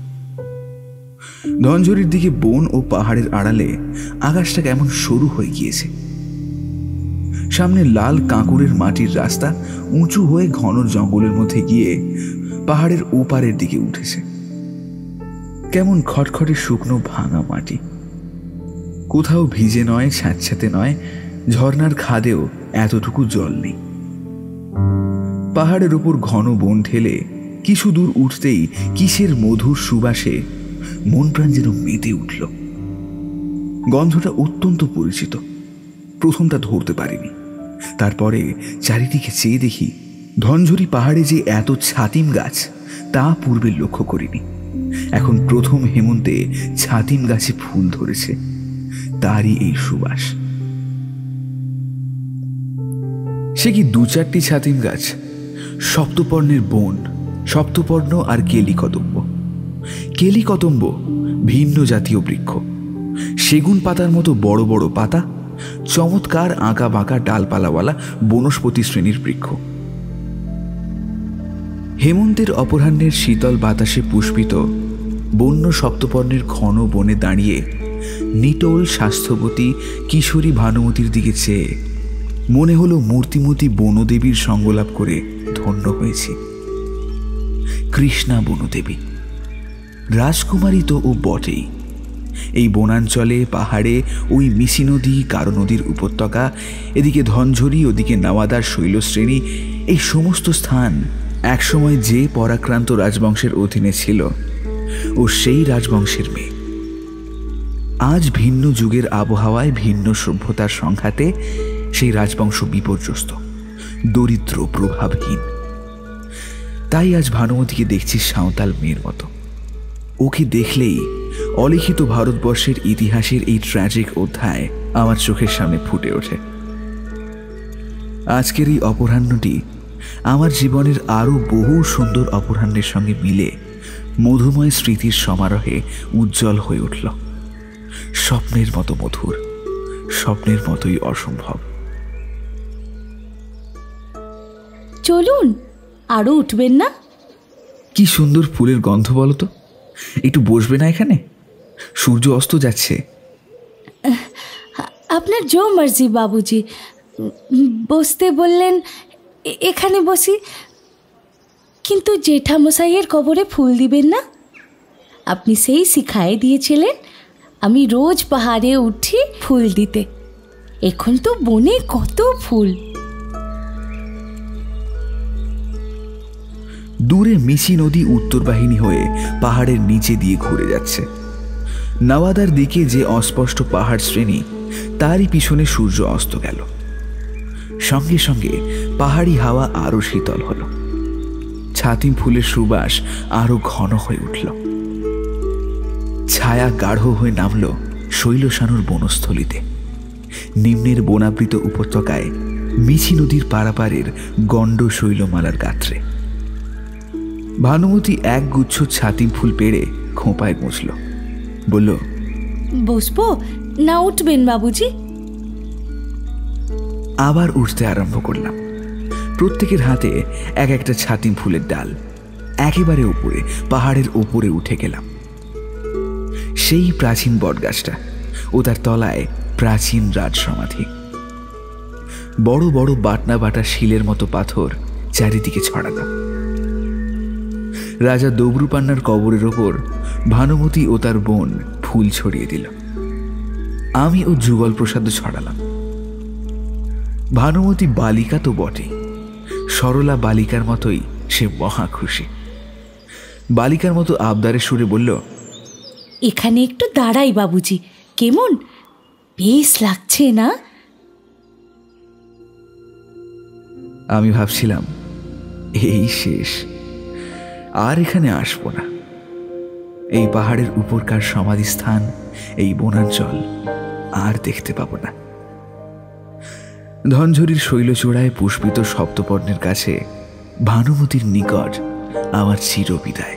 ধনঝরির দিকে বন ও পাহাড়ের আড়ালে আকাশটা কেমন সরু হয়ে গিয়েছে। সামনে লাল কাঁকুড়ের মাটির রাস্তা উঁচু হয়ে ঘন জঙ্গলের মধ্যে গিয়ে পাহাড়ের ওপারের দিকে উঠেছে। কেমন খটখটে শুকনো ভাঙা মাটি, কোথাও ভিজে নয়, স্যাঁতস্যাঁতে নয়, ঝর্ণার খাদেও এতটুকু জল নেই। পাহাড়ের উপর ঘন বন ঠেলে কিছু দূর উঠতেই কিসের মধুর সুবাসে মন প্রাণ যেন মেতে উঠল। গন্ধটা অত্যন্ত পরিচিত। প্রথমটা ধরতে পারিনি। তারপরে চারিদিকে চেয়ে দেখি ধনঝরি পাহাড়ে যে এত ছাতিম গাছ তা পূর্বে লক্ষ্য করিনি। এখন প্রথম হেমন্তে ছাতিম গাছে ফুল ধরেছে, তারই এই সুবাস। সে কি 2-4টি ছাতিম গাছ, সপ্তপর্ণের বন, সপ্তপর্ণ আর কেলিকদম্ব। কেলিকদম্ব ভিন্ন জাতীয় বৃক্ষ, সেগুন পাতার মতো বড় বড় পাতা, চমৎকার আঁকা বাঁকা ডালপালাওয়ালা বনস্পতি শ্রেণীর বৃক্ষ। হেমন্তের অপরাহ্নের শীতল বাতাসে পুষ্পিত বন্য সপ্তপর্ণের ঘন বনে দাঁড়িয়ে নিটোল স্বাস্থ্যবতী কিশোরী ভানুমতির দিকে চেয়ে মনে হলো মূর্তিমতী বনদেবীর সঙ্গলাভ করে ধন্য হয়েছি। কৃষ্ণা বনদেবী, রাজকুমারী তো ও বটেই। এই বনাঞ্চলে পাহাড়ে ওই মিসি নদী, কারো নদীর উপত্যকা, এদিকে ধনঝরি, ওদিকে নাওয়াদার শৈলশ্রেণী, এই সমস্ত স্থান একসময় যে পরাক্রান্ত রাজবংশের অধীনে ছিল ও সেই রাজবংশের মেয়ে। আজ ভিন্ন যুগের আবহাওয়ায় ভিন্ন সভ্যতার সংঘাতে সেই রাজবংশ বিপর্যস্ত, দরিদ্র, প্রভাবহীন। তাই আজ ভানুমতিকে দেখছি সাঁওতাল মেয়ের মতো। ওকে দেখলেই অলিখিত ভারতবর্ষের ইতিহাসের এই ট্র্যাজিক অধ্যায় আমার চোখের সামনে ফুটে ওঠে। আজকের এই অপরাহ্নটি আমার জীবনের আরো বহু সুন্দর অপরাহ্নের সঙ্গে মিলে মধুময় স্মৃতির সমারোহে উজ্জ্বল হয়ে উঠল। স্বপ্নের মতো মধুর, স্বপ্নের মতোই অসম্ভব। চলুন, আরো উঠবেন না? কি সুন্দর ফুলের গন্ধ বলো তো। একটু বসবে না এখানে? সূর্য অস্ত যাচ্ছে। আপনার জো মার্জি বাবুজি। বসতে বললেন, এখানে বসি। কিন্তু জেঠামশাইয়ের কবরে ফুল দিবেন না? আপনি সেই শিখাই দিয়েছিলেন আমি রোজ পাহাড়ে উঠি ফুল দিতে। এখন তো বনে কত ফুল। দূরে মিসি নদী উত্তর বাহিনী হয়ে পাহাড়ের নিচে দিয়ে ঘুরে যাচ্ছে। নাওয়াদার দিকে যে অস্পষ্ট পাহাড় শ্রেণী, তারই পিছনে সূর্য অস্ত গেল। সঙ্গে সঙ্গে পাহাড়ি হাওয়া আরো শীতল হল। ছাতিম ফুলের সুবাস আরো ঘন হয়ে উঠল। ছায়া গাঢ় হয়ে নামল শৈলশানুর বনস্থলিতে। নিম্নের বনাবৃত উপত্যকায় মিছি নদীর পারাপারের গণ্ড শৈলমালার গাত্রে ভানুমতি এক গুচ্ছ ছাতিম ফুল পেড়ে খোঁপায় বসল। বলল, বসবো না উঠবেন বাবুজি? আবার উঠতে আরম্ভ করলাম। প্রত্যেকের হাতে এক একটা ছাতিম ফুলের ডাল। একেবারে উপরে, পাহাড়ের উপরে উঠে গেলাম। সেই প্রাচীন বটগাছটা ও তার তলায় প্রাচীন রাজ সমাধি। বড় বড় বাটনা বাটা শিলের মতো পাথর চারিদিকে ছড়ানো। রাজা দবরুপান্নার কবরের ওপর ভানুমতি ও তার বোন ফুল ছড়িয়ে দিল। আমি ও যুগল প্রসাদ ছড়ালাম। ভানুমতি বালিকা তো বটে, সরলা বালিকার মতোই সে মহা খুশি। বালিকার মতো আবদারের সুরে বলল, এখানে একটু দাঁড়াই বাবুজি, কেমন বেশ লাগছে না? আমি ভাবছিলাম এই শেষ, আর এখানে আসবো না। এই পাহাড়ের উপরকার সমাধিস্থান, এই বনাঞ্চল আর দেখতে পাবো না। ধনঝরির শৈলচূড়ায় পুষ্পিত সপ্তপর্ণের কাছে ভানুমতির নিকট আমার চিরবিদায়।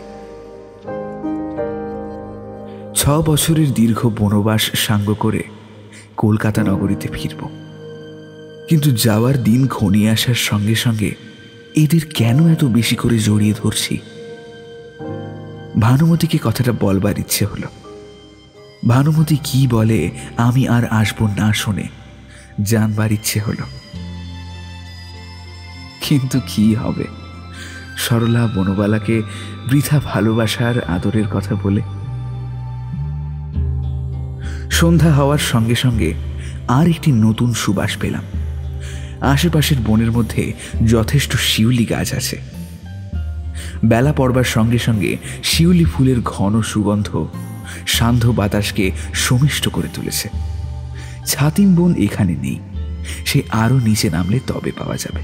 6 বছরের দীর্ঘ বনবাস সাঙ্গ করে কলকাতা নগরীতে ফিরব। কিন্তু যাওয়ার দিন ঘনিয়ে আসার সঙ্গে সঙ্গে এদের কেন এত বেশি করে জড়িয়ে ধরছি? ভানুমতিকে কথাটা বলবার ইচ্ছে হলো। ভানুমতি কি বলে আমি আর আসবো না শুনে জানবার ইচ্ছে হলো। কিন্তু কি হবে সরলা বনবালাকে বৃথা ভালোবাসার আদরের কথা বলে? সন্ধ্যা হওয়ার সঙ্গে সঙ্গে আর একটি নতুন সুবাস পেলাম। আশেপাশের বনের মধ্যে যথেষ্ট শিউলি গাছ আছে। বেলা পড়বার সঙ্গে সঙ্গে শিউলি ফুলের ঘন সুগন্ধ সান্ধ্য বাতাসকে সমিষ্ট করে তুলেছে। ছাতিম বন এখানে নেই, সে আরো নিচে নামলে তবে পাওয়া যাবে।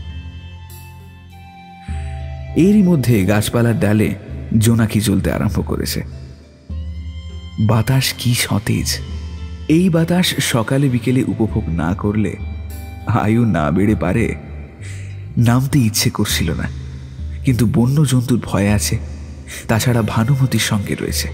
এরই মধ্যে গাছপালার ডালে জোনাকি জ্বলতে আরম্ভ করেছে। বাতাস কি সতেজ! এই বাতাস সকালে বিকেলে উপভোগ না করলে আয়ু না বেড়ে পারে। নামতে ইচ্ছে করছিল না, কিন্তু বন্য জন্তুর ভয় আছে, তাছাড়া ভানুমতির সঙ্গে রয়েছে।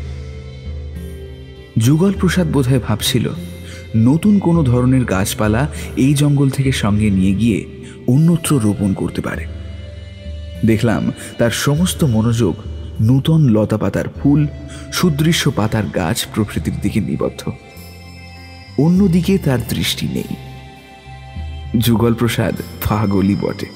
যুগল প্রসাদ বোধহয় ভাবছিল নতুন কোনো ধরনের গাছপালা এই জঙ্গল থেকে সঙ্গে নিয়ে গিয়ে অন্যত্র রোপণ করতে পারে। দেখলাম তার সমস্ত মনোযোগ নূতন লতাপাতার ফুল, সুদৃশ্য পাতার গাছ প্রকৃতির দিকে নিবদ্ধ, অন্যদিকে তার দৃষ্টি নেই। যুগল প্রসাদ পাগলই বটে।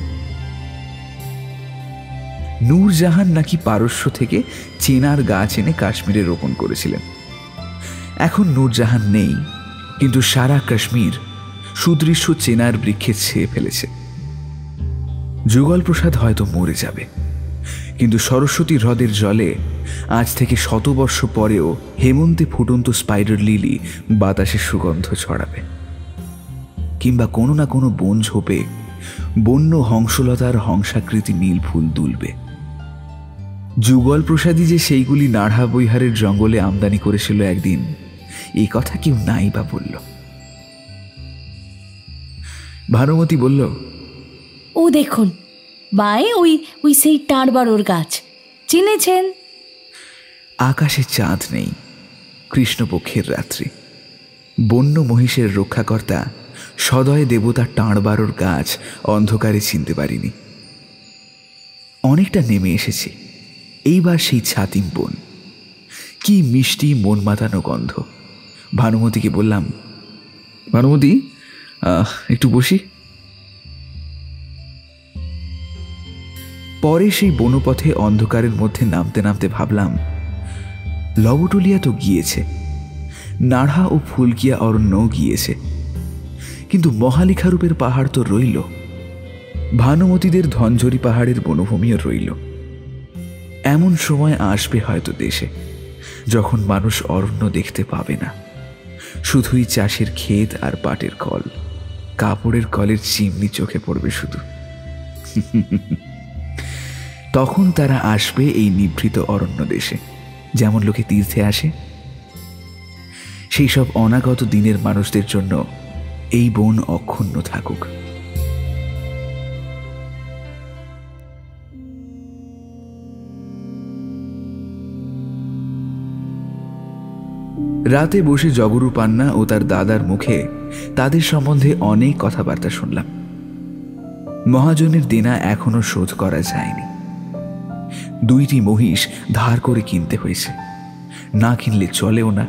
নূরজাহান নাকি পারস্য থেকে চেনার গাছ এনে কাশ্মীরে রোপণ করেছিলেন। এখন নূরজাহান নেই, কিন্তু সারা কাশ্মীর সুদৃশ্য চেনার বৃক্ষে ছেয়ে ফেলেছে। যুগল প্রসাদ হয়তো মরে যাবে, কিন্তু সরস্বতী হ্রদের জলে আজ থেকে 100 বর্ষ পরেও হেমন্তে ফুটন্ত স্পাইডার লিলি বাতাসে সুগন্ধ ছড়াবে, কিংবা কোনো না কোনো বন ঝোপে বন্য হংসলতার হংসাকৃতি নীল ফুল দুলবে। যুগল প্রসাদী যে সেইগুলি নাড়া বৈহারের জঙ্গলে আমদানি করেছিল একদিন, এই কথা কেউ নাই বা বলল। ভানুমতি বলল, ও দেখুন বাই, ওই ওই সেই টাঁড়বাড়োর গাছ, চিনেছেন? আকাশে চাঁদ নেই, কৃষ্ণপক্ষের রাত্রি। বন্য মহিষের রক্ষাকর্তা সদয় দেবতা টাঁড়বাড়োর গাছ অন্ধকারে চিনতে পারিনি। অনেকটা নেমে এসেছি, এইবার সেই ছাতিম বন। কি মিষ্টি মন মাতানো গন্ধ। ভানুমতিকে বললাম, ভানুমতি একটু বসি। পরে সেই বনপথে অন্ধকারের মধ্যে নামতে নামতে ভাবলাম, লবটুলিয়া তো গিয়েছে, নাড়া ও ফুলকিয়া অরণ্যও গিয়েছে, কিন্তু মহালিখারূপের পাহাড় তো রইল, ভানুমতিদের ধনঝরি পাহাড়ের বনভূমিও রইল। এমন সময় আসবে হয়তো দেশে, যখন মানুষ অরণ্য দেখতে পাবে না, শুধুই চাষের ক্ষেত আর পাটের কল, কাপড়ের কলের চিমনি চোখে পড়বে শুধু। তখন তারা আসবে এই নিভৃত অরণ্য দেশে, যেমন লোকে তীর্থে আসে। সেই সব অনাগত দিনের মানুষদের জন্য এই বন অক্ষুণ্ণ থাকুক। রাতে বসে জগরু পান্না ও তার দাদার মুখে তাদের সম্বন্ধে অনেক কথাবার্তা শুনলাম। মহাজনের দেনা এখনো শোধ করা যায়নি। 2টি মহিষ ধার করে কিনতে হয়েছে, না কিনলে চলেও না।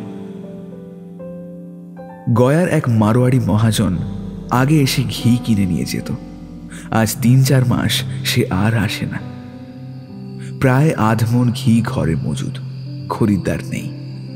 গয়ার এক মারোয়াড়ি মহাজন আগে এসে ঘি কিনে নিয়ে যেত, আজ 3-4 মাস সে আর আসে না। প্রায় 1/2 মণ ঘি ঘরে মজুদ, খরিদ্দার নেই।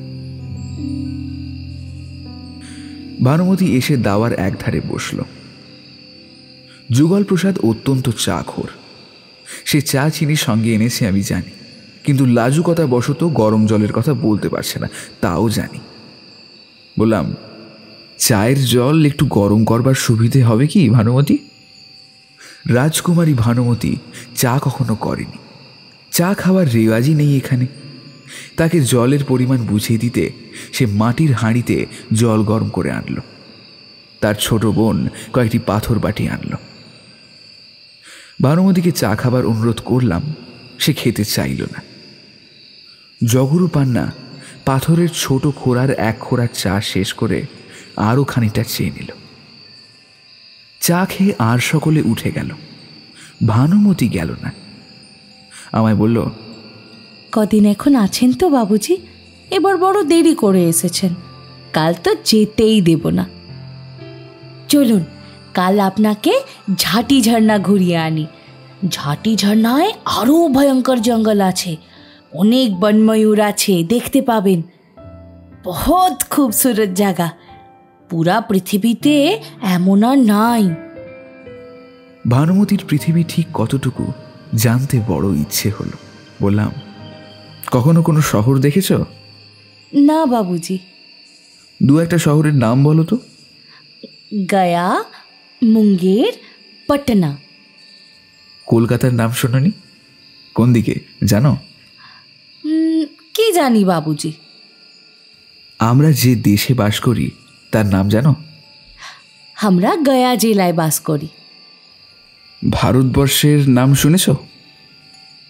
ভানুমতি এসে দাওয়ার একধারে বসল। যুগল প্রসাদ অত্যন্ত চাখোর। সে চা চিনি সঙ্গে এনেছে আমি জানি, কিন্তু লাজুকতা বশত গরম জলের কথা বলতে পারছে না, তাও জানি। বললাম, চায়ের জল একটু গরম করবার সুবিধে হবে কি ভানুমতি? রাজকুমারী ভানুমতি চা কখনো করেনি, চা খাওয়ার রেওয়াজই নেই এখানে। তাকে জলের পরিমাণ বুঝিয়ে দিতে সে মাটির হাঁড়িতে জল গরম করে আনলো। তার ছোট বোন কয়েকটি পাথর বাটি আনলো। ভানুমতিকে চা খাবার অনুরোধ করলাম, সে খেতে চাইল না। জগরু পান্না পাথরের ছোট খোরার 1 খোরার চা শেষ করে আরও খানিকটা চেয়ে নিল। চা খেয়ে আর সকলে উঠে গেল, ভানুমতি গেল না। আমায় বলল, কদিন এখন আছেন তো বাবুজি? এবার বড় দেরি করে এসেছেন, কাল তো যেতেই দেব না। চলুন কাল আপনাকে ঝাঁটি ঝর্ণা ঘুরিয়ে আনি। ঝাঁটি ঝর্ণায় আরও ভয়ঙ্কর জঙ্গল আছে, অনেক বনময়ূর আছে, দেখতে পাবেন। বহুত খুবসুরত জায়গা, পুরা পৃথিবীতে এমন আর নাই। ভানুমতির পৃথিবী ঠিক কতটুকু জানতে বড় ইচ্ছে হলো। বললাম, কখনো কোনো শহর দেখেছ? না বাবুজি। 2-1টা শহরের নাম বলো তো। গয়া, মুঙ্গের, পাটনা। কলকাতার নাম শোনোনি? কোন দিকে জানো? কি জানি বাবুজি। আমরা যে দেশে বাস করি তার নাম জানো? আমরা গয়া জেলায় বাস করি। ভারতবর্ষের নাম শুনেছ?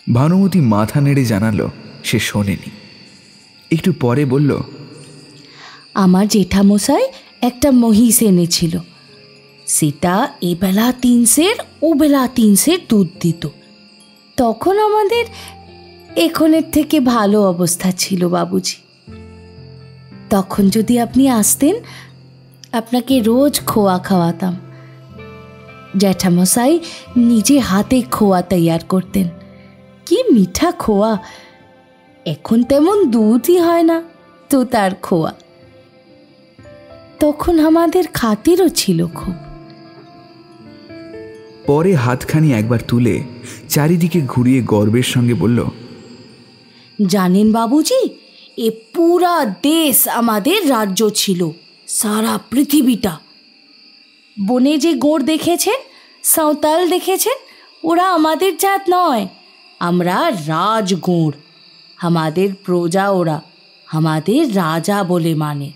ভানুমতি মাথা নেড়ে জানালো সে শোনেনি। একটু পরে বলল, আমার জেঠামশাই একটা মহিষ এনেছিল, সেটা এবেলা 3 সের ওবেলা 3 সের দুধ দিত। তখন আমাদের এখনের থেকে ভালো অবস্থা ছিল বাবুজি। তখন যদি আপনি আসতেন, আপনাকে রোজ খোয়া খাওয়াতাম। জ্যাঠামশাই নিজে হাতে খোয়া তৈয়ার করতেন, কি মিঠা খোয়া! এখন তেমন দুধই হয় না তো তার খোয়া। তখন আমাদের খাতিরও ছিল খুব। পরে হাতখানি একবার তুলে চারিদিকে ঘুরিয়ে গর্বের সঙ্গে বলল, জানেন বাবুজি, এ পুরা দেশ আমাদের রাজ্য ছিল, সারা পৃথিবীটা। বনে যে গোড় দেখেছেন, সাঁওতাল দেখেছেন, ওরা আমাদের জাত নয়, আমরা রাজগোড়। আমাদের প্রজা ওরা, আমাদের রাজা বলে মানে।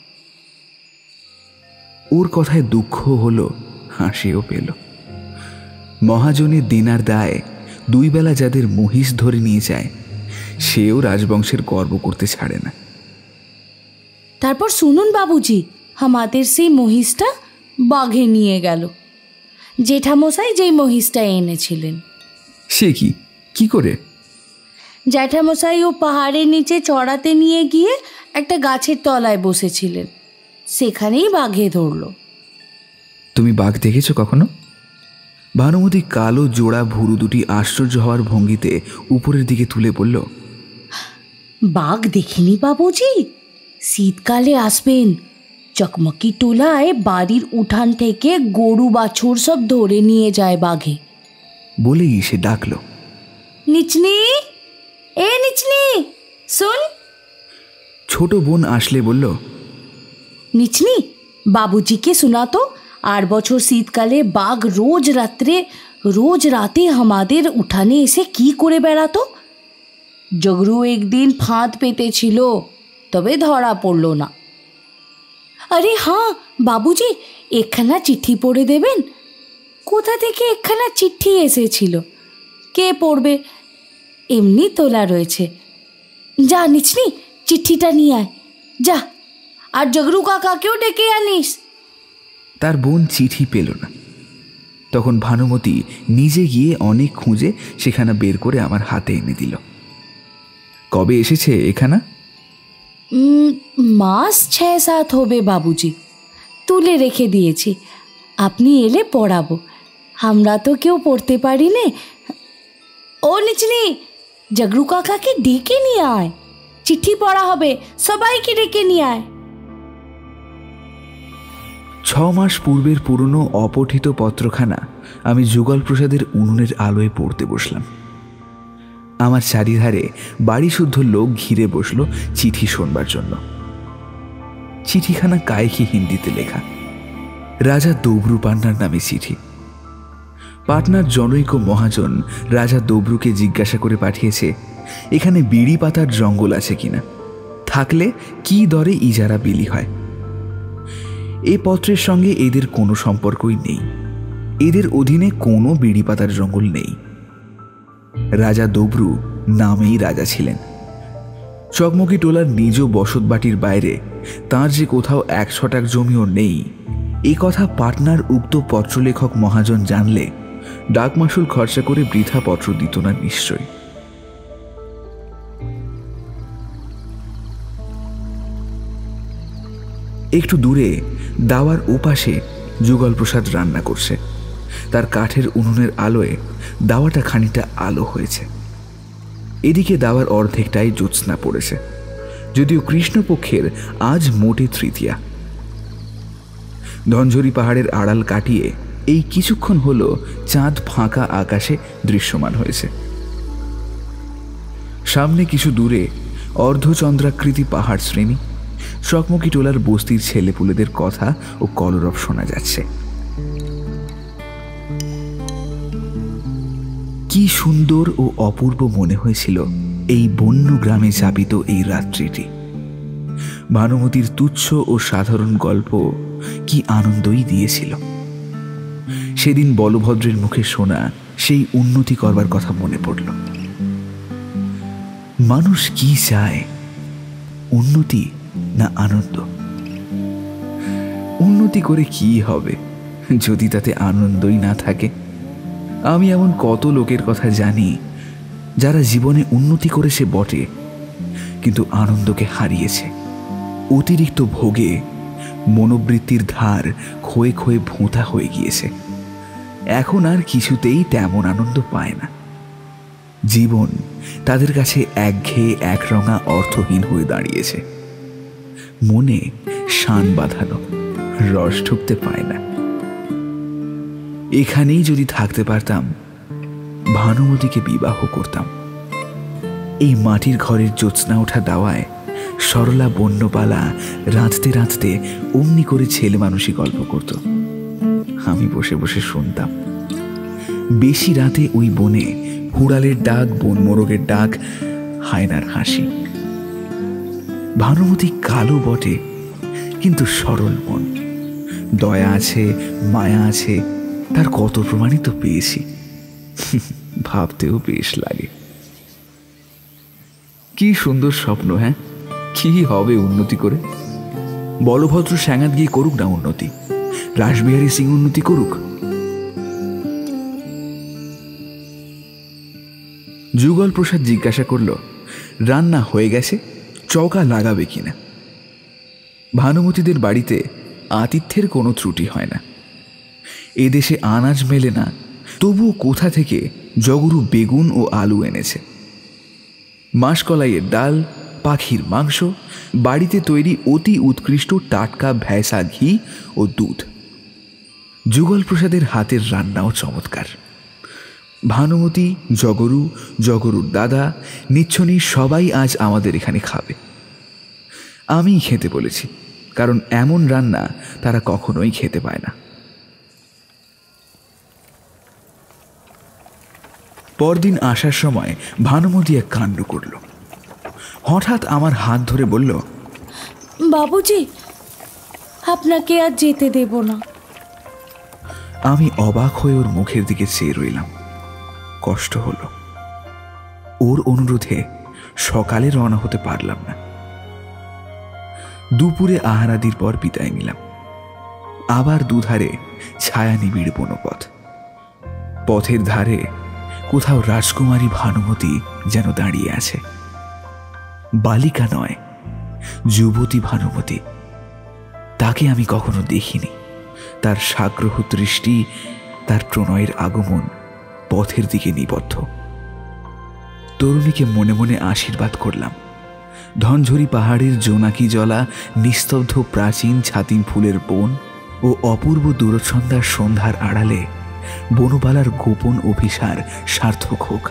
ওর কথায় দুঃখ হলো, হাসিও পেল। মহাজনের দিনার দায় 2 বেলা যাদের মহিষ ধরে নিয়ে যায়, সেও রাজবংশের গর্ব করতে ছাড়ে না। তারপর শুনুন বাবুজি, আমাদের সেই মহিষটা বাঘে নিয়ে গেল। জেঠামশাই যেই মহিষটা এনেছিলেন। সে কি করে? জ্যাঠামশাই ও পাহাড়ের নিচে চড়াতে নিয়ে গিয়ে একটা গাছের তলায় বসেছিলেন, সেখানেই বাঘে ধরল। তুমি বাঘ দেখেছো কখনো? ভানুমতি কালো জোড়া ভুরু দুটি আশ্চর্য হওয়ার ভঙ্গিতে উপরের দিকে তুলে বলল, বাঘ দেখিনি বাবুজি। শীতকালে আসবেন, চকমকি টোলায় বাড়ির উঠান থেকে গরু বাছুর সব ধরে নিয়ে যায় বাঘে। বলেই সে ডাকলো, নিচনি, এ নিচনি, শোন। ছোট বোন আসলে বলল, নিচনি, বাবুজিকে শোনাতো, 8 বছর শীতকালে বাঘ রোজ রাতে আমাদের উঠানে এসে কি করে বেড়াতো। জগরু একদিন ফাঁদ পেতেছিল, তবে ধরা পড়ল না। আরে হ্যাঁ বাবুজি, একখানা চিঠি পড়ে দেবেন। কোথা থেকে একখানা চিঠি এসেছিল, কে পড়বে? এমনি তোলা রয়েছে। যা নিচনি, চিঠিটা নিয়ে আয়, যা। আর জগরু কাকাকেও ডেকে আনিস। তার বোন চিঠি পেল না। তখন ভানুমতি নিজে গিয়ে অনেক খুঁজে সেখানা বের করে আমার হাতে এনে দিল। কবে এসেছে এখানা? মাস 6-7 হবে বাবুজি। তুলে রেখে দিয়েছি, আপনি এলে পড়াবো। আমরা তো কেউ পড়তে পারি নে। ও নিচনি, জগরু কাকাকে ডেকে নিয়ে আয়, চিঠি পড়া হবে, সবাইকে ডেকে নিয়ে আয়। 6 মাস পূর্বের পুরনো অপঠিত পত্রখানা আমি যুগল প্রসাদের উনুনের আলোয় পড়তে বসলাম। আমার চারিধারে বাড়ি শুদ্ধ লোক ঘিরে বসলো চিঠি শোনবার জন্য। চিঠিখানা কায়কি হিন্দিতে লেখা, রাজা দব্রু পান্নার নামে চিঠি। পাটনার জনৈক মহাজন রাজা দব্রুকে জিজ্ঞাসা করে পাঠিয়েছে এখানে বিড়ি পাতার জঙ্গল আছে কিনা, থাকলে কি দরে ইজারা বিলি হয়। এ পত্রের সঙ্গে এদের কোনো সম্পর্কই নেই, এদের অধীনে কোনো বিড়ি পাতার জঙ্গল নেই। রাজা দব্রু নামেই রাজা ছিলেন। চকমকি টোলার নিজ বসতবাটির বাইরে তাঁর যে কোথাও 1 ছটাক জমিও নেই, এ কথা পাটনার উক্ত পত্রলেখক মহাজন জানলে ডাকমাসুল খরচা করে বৃথা পত্র দিত না নিশ্চয়। একটু দূরে দাওয়ার ওপাশে যুগল প্রসাদ রান্না করছে। তার কাঠের উনুনের আলোয় দাওয়াটা খানিকটা আলো হয়েছে। এদিকে দাওয়ার অর্ধেকটাই জ্যোৎস্না পড়েছে, যদিও কৃষ্ণপক্ষের আজ মোটে তৃতীয়া। ধনঝরি পাহাড়ের আড়াল কাটিয়ে এই কিছুক্ষণ হলো চাঁদ ফাঁকা আকাশে দৃশ্যমান হয়েছে। সামনে কিছু দূরে অর্ধচন্দ্রাকৃতি পাহাড় শ্রেণী, চকমকি টোলার বস্তির ছেলেপুলেদের কথা ও কলরব শোনা যাচ্ছে। কি সুন্দর ও অপূর্ব মনে হয়েছিল এই বন্য গ্রামে যাপিত এই রাত্রিটি। ভানুমতির তুচ্ছ ও সাধারণ গল্প কি আনন্দই দিয়েছিল। সেদিন বলভদ্রের মুখে শোনা সেই উন্নতি করবার কথা মনে পড়ল। মানুষ কি চায়, উন্নতি না আনন্দ? উন্নতি করে কি হবে যদি তাতে আনন্দই না থাকে? আমি এমন কত লোকের কথা জানি যারা জীবনে উন্নতি করেছে বটে, কিন্তু আনন্দকে হারিয়েছে। অতিরিক্ত ভোগে মনোবৃত্তির ধার ক্ষয়ে ক্ষয়ে ভোঁতা হয়ে গিয়েছে। এখন আর কিছুতেই তেমন আনন্দ পায় না। জীবন তাদের কাছে একঘেয়ে একরঙা অর্থহীন হয়ে দাঁড়িয়েছে। মনে শান বাঁধানো, রস ঢুকতে পায় না। এখানেই যদি থাকতে পারতাম, ভানুমতিকে বিবাহ করতাম। এই মাটির ঘরের জ্যোৎস্না ওঠা দাওয়ায় সরলা বন্যপালা রাঁধতে রাঁধতে অমনি করে ছেলে মানুষই গল্প করত। আমি বসে বসে শুনতাম। বেশি রাতে ওই বনে হুড়ালের ডাক, বন মোরগের ডাক, হায়নার হাসি। ভানুমতি কালো বটে, কিন্তু সরল মন। দয়া আছে, মায়া আছে, তার কত প্রমাণিত পেয়েছি। ভাবতেও বেশ লাগে। কি সুন্দর স্বপ্ন! হ্যাঁ, কি হবে উন্নতি করে? বলভদ্র স্যাঙাত গিয়ে করুক না উন্নতি, রাসবিহারী সিং উন্নতি করুক। যুগল প্রসাদ জিজ্ঞাসা করল, রান্না হয়ে গেছে, চৌকা লাগাবে কিনা? ভানুমতিদের বাড়িতে আতিথ্যের কোনো ত্রুটি হয় না। এদেশে আনাজ মেলে না, তবুও কোথা থেকে জগরু বেগুন ও আলু এনেছে। মাসকলাইয়ের ডাল, পাখির মাংস, বাড়িতে তৈরি অতি উৎকৃষ্ট টাটকা ভ্যাসা ঘি ও দুধ। যুগল প্রসাদের হাতের রান্নাও চমৎকার। ভানুমতি, জগরু, জগরুর দাদা, নিচ্ছনি সবাই আজ আমাদের এখানে খাবে। আমিই খেতে বলেছি, কারণ এমন রান্না তারা কখনোই খেতে পায় না। পরদিন আসার সময় ভানুমতি এক কাণ্ড করল। হঠাৎ আমার হাত ধরে বলল, বাবুজি, আপনাকে আর যেতে দেব না। আমি অবাক হয়ে ওর মুখের দিকে চেয়ে রইলাম। কষ্ট হলো। ওর অনুরোধে সকালে রওনা হতে পারলাম না। দুপুরে আহারাদির পর বিদায় নিলাম। আবার দুধারে ছায়া নিবিড় বনপথ। পথের ধারে কোথাও রাজকুমারী ভানুমতি যেন দাঁড়িয়ে আছে। বালিকা নয়, যুবতী ভানুমতি। তাকে আমি কখনো দেখিনি। তার সাগ্রহ দৃষ্টি, তার প্রণয়ের আগমন পথের দিকে নিবদ্ধ। তরুণীকে মনে মনে আশীর্বাদ করলাম। ধনঝরি পাহাড়ের জোনাকি জলা, নিস্তব্ধ প্রাচীন ছাতিম ফুলের বন ও অপূর্ব দূরছন্দার সন্ধ্যার আড়ালে বনবালার গোপন অভিসার সার্থক হোক।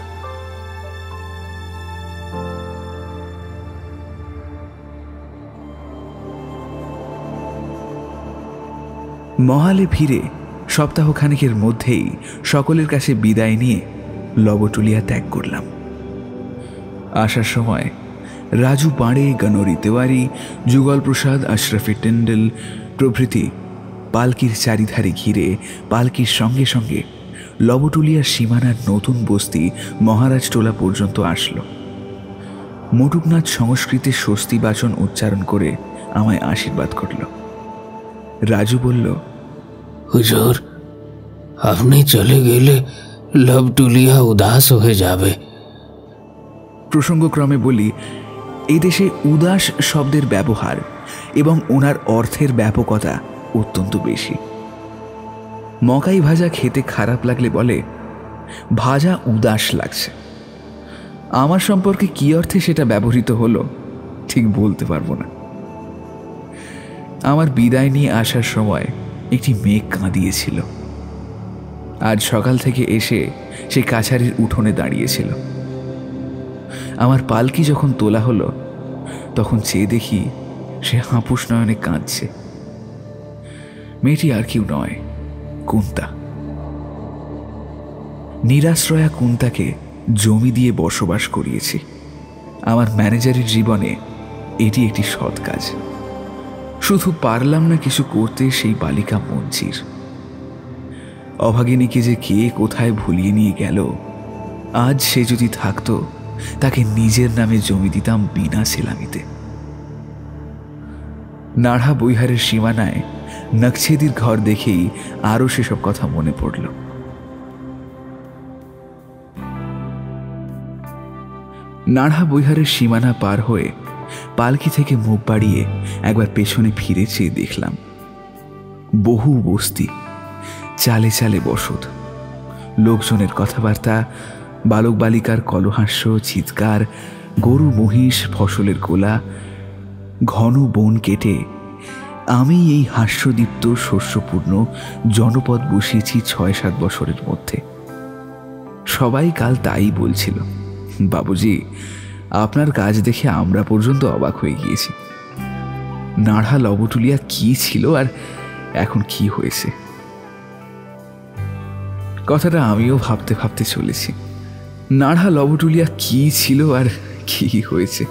মহালে ফিরে সপ্তাহখানেকের মধ্যেই সকলের কাছে বিদায় নিয়ে লবটুলিয়া ত্যাগ করলাম। আসার সময় রাজু পাঁড়ে, গনরি তেওয়ারি, যুগল প্রসাদ, আশরাফি টেন্ডেল প্রভৃতি পালকির চারিধারে ঘিরে পালকির সঙ্গে সঙ্গে লবটুলিয়ার সীমানার নতুন বস্তি মহারাজটোলা পর্যন্ত আসলো। মটুকনাথ সংস্কৃতে স্বস্তি বাচন উচ্চারণ করে আমায় আশীর্বাদ করল। রাজু বলল, হুজুর, আপনি চলে গেলে লবটুলিয়া উদাস হয়ে যাবে। প্রসঙ্গক্রমে বলি, এদেশে উদাস শব্দের ব্যবহার এবং ওনার অর্থের ব্যাপকতা অত্যন্ত বেশি। মকাই ভাজা খেতে খারাপ লাগলে বলে, ভাজা উদাস লাগছে। আমার সম্পর্কে কি অর্থে সেটা ব্যবহৃত হলো ঠিক বলতে পারবো না। আমার বিদায় নিয়ে আসার সময় একটি মেঘ কাঁদিয়েছিল। আজ সকাল থেকে এসে সে কাছারির উঠোনে দাঁড়িয়েছিল। আমার পালকি যখন তোলা হলো তখন চেয়ে দেখি সে হাঁপুস নয়নে কাঁদছে। মেয়েটি আর কেউ নয়, কুন্তা। নিরাশ্রয়া কুন্তাকে জমি দিয়ে বসবাস করিয়েছি। আমার ম্যানেজারের জীবনে এটি একটি সৎ কাজ। শুধু পারলাম না কিছু করতে সেই বালিকা মঞ্চির। অভাগিনীকে যে কে কোথায় ভুলিয়ে নিয়ে গেল, আজ সে যদি থাকতো তাকে নিজের নামে জমি দিতাম বিনা সেলামিতে। নাড়া বৈহারের সীমানায় নকছেদির ঘর দেখেই আরো সেসব কথা মনে পড়ল। নাড়া বৈহারের সীমানা পার হয়ে পালকি থেকে মুখ বাড়িয়ে একবার পেছনে ফিরে চেয়ে দেখলাম বহু বস্তি, চালে চালে বসত, লোকজনের কথাবার্তা, বালক বালিকার কলহাস্য, চিৎকার, গরু মহিষ, ফসলের গোলা। ঘন বন কেটে আমি এই হাস্যদীপ্ত শস্যপূর্ণ জনপদ বসিয়েছি 6-7 বছরের মধ্যে। সবাই কাল তাই বলছিল, বাবুজি আপনার কাজ দেখে আমরা পর্যন্ত অবাক হয়ে গিয়েছি। নাড়া লবটুলিয়া কি ছিল আর এখন কি হয়েছে। কথাটা আমিও ভাবতে ভাবতে চলেছি, নাড়া লবটুলিয়া কি ছিল আর কি হয়েছে।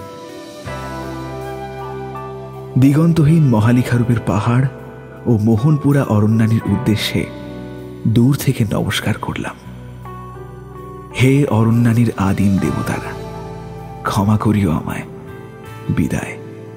দিগন্তহীন মহালিখারূপের পাহাড় ও মোহনপুরা অরণ্যানীর উদ্দেশ্যে দূর থেকে নমস্কার করলাম। হে অরণ্যানীর আদিম দেবতারা, ক্ষমা করিও আমায়। বিদায়।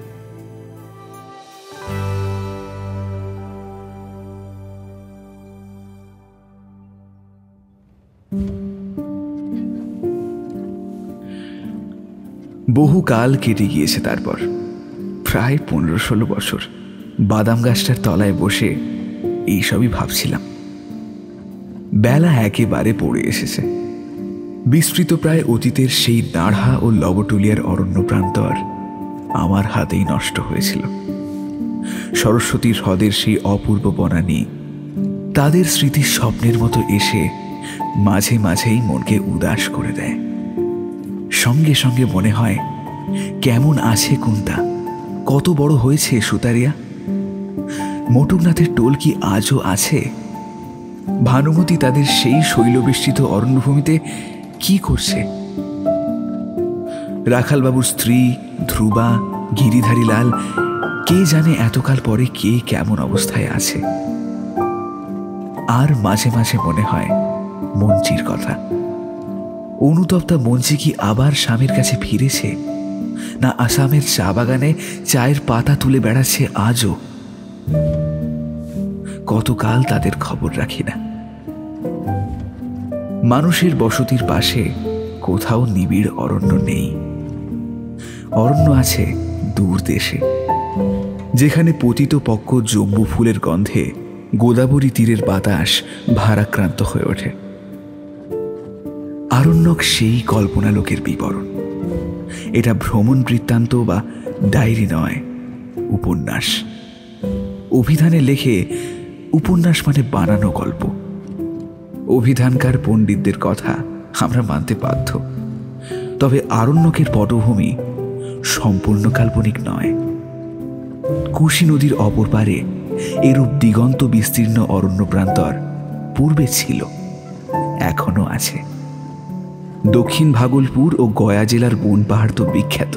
বহু কাল কেটে গিয়েছে, তারপর প্রায় 15-16 বছর বাদাম গাছটার তলায় বসে এইসবই ভাবছিলাম। বেলা একেবারে পড়ে এসেছে। বিস্তৃত প্রায় অতীতের সেই নাড়া ও লবটুলিয়ার অরণ্য প্রান্তর আমার হাতেই নষ্ট হয়েছিল। সরস্বতীর হ্রদের সেই অপূর্ব বনানী তাদের স্মৃতির স্বপ্নের মতো এসে মাঝে মাঝেই মনকে উদাস করে দেয়। সঙ্গে সঙ্গে মনে হয় কেমন আছে কোনটা, কত বড় হয়েছে সুতারিয়া। মোটকনাথের টোল কি আজও আছে? ভানুমতি তাদের সেই শৈলবেষ্টিত অরণ্যভূমিতে কি করছে? রাখালবাবুর স্ত্রী ধ্রুবা, গিরিধারী লাল, কে জানে এতকাল পরে কে কেমন অবস্থায় আছে। আর মাঝে মাঝে মনে হয় মঞ্চির কথা। অনুতপ্তা মঞ্চি কি আবার স্বামীর কাছে ফিরেছে, না আসামের চা বাগানে চায়ের পাতা তুলে বেড়াচ্ছে আজও? কতকাল তাদের খবর রাখি না। মানুষের বসতির পাশে কোথাও নিবিড় অরণ্য নেই। অরণ্য আছে দূর দেশে, যেখানে পতিত পক্ক জম্বু ফুলের গন্ধে গোদাবরী তীরের বাতাস ভারাক্রান্ত হয়ে ওঠে। আরণ্যক সেই কল্পনা লোকের বিবরণ। এটা ভ্রমণ বৃত্তান্ত বা ডায়েরি নয়, উপন্যাস। অভিধানে লেখে উপন্যাস মানে বানানো গল্প। অভিধানকার পণ্ডিতদের কথা আমরা মানতে বাধ্য, তবে আরণ্যকের পটভূমি সম্পূর্ণ কাল্পনিক নয়। কুশি নদীর অপর পারে এরূপ দিগন্ত বিস্তীর্ণ অরণ্য প্রান্তর পূর্বে ছিল, এখনো আছে। দক্ষিণ ভাগলপুর ও গয়া জেলার বন পাহাড় তো বিখ্যাত।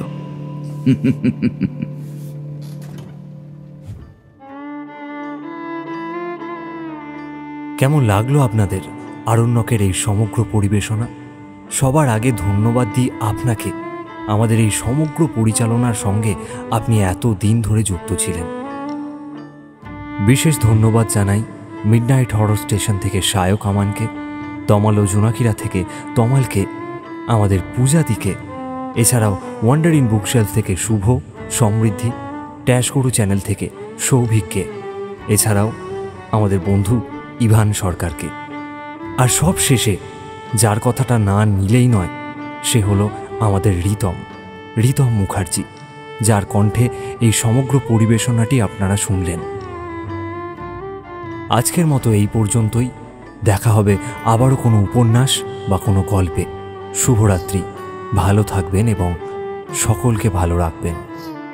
কেমন লাগলো আপনাদের আরণ্যকের এই সমগ্র পরিবেশনা? সবার আগে ধন্যবাদ দিই আপনাকে। আমাদের এই সমগ্র পরিচালনার সঙ্গে আপনি এত দিন ধরে যুক্ত ছিলেন। বিশেষ ধন্যবাদ জানাই মিডনাইট হরর স্টেশন থেকে সায়ক আমানকে, তমাল ও জোনাকিরা থেকে তমালকে, আমাদের পূজাদিকে, এছাড়াও ওয়ান্ডার ইন বুকশেলফ থেকে শুভ, সমৃদ্ধি, ট্যাশগরু চ্যানেল থেকে সৌভিককে, এছাড়াও আমাদের বন্ধু ইভান সরকারকে। আর সব শেষে যার কথাটা না নিলেই নয়, সে হলো আমাদের রিতম মুখার্জি, যার কণ্ঠে এই সমগ্র পরিবেশনাটি আপনারা শুনলেন। আজকের মতো এই পর্যন্তই। দেখা হবে আবারও কোনো উপন্যাস বা কোনো গল্পে। শুভরাত্রি, ভালো থাকবেন এবং সকলকে ভালো রাখবেন।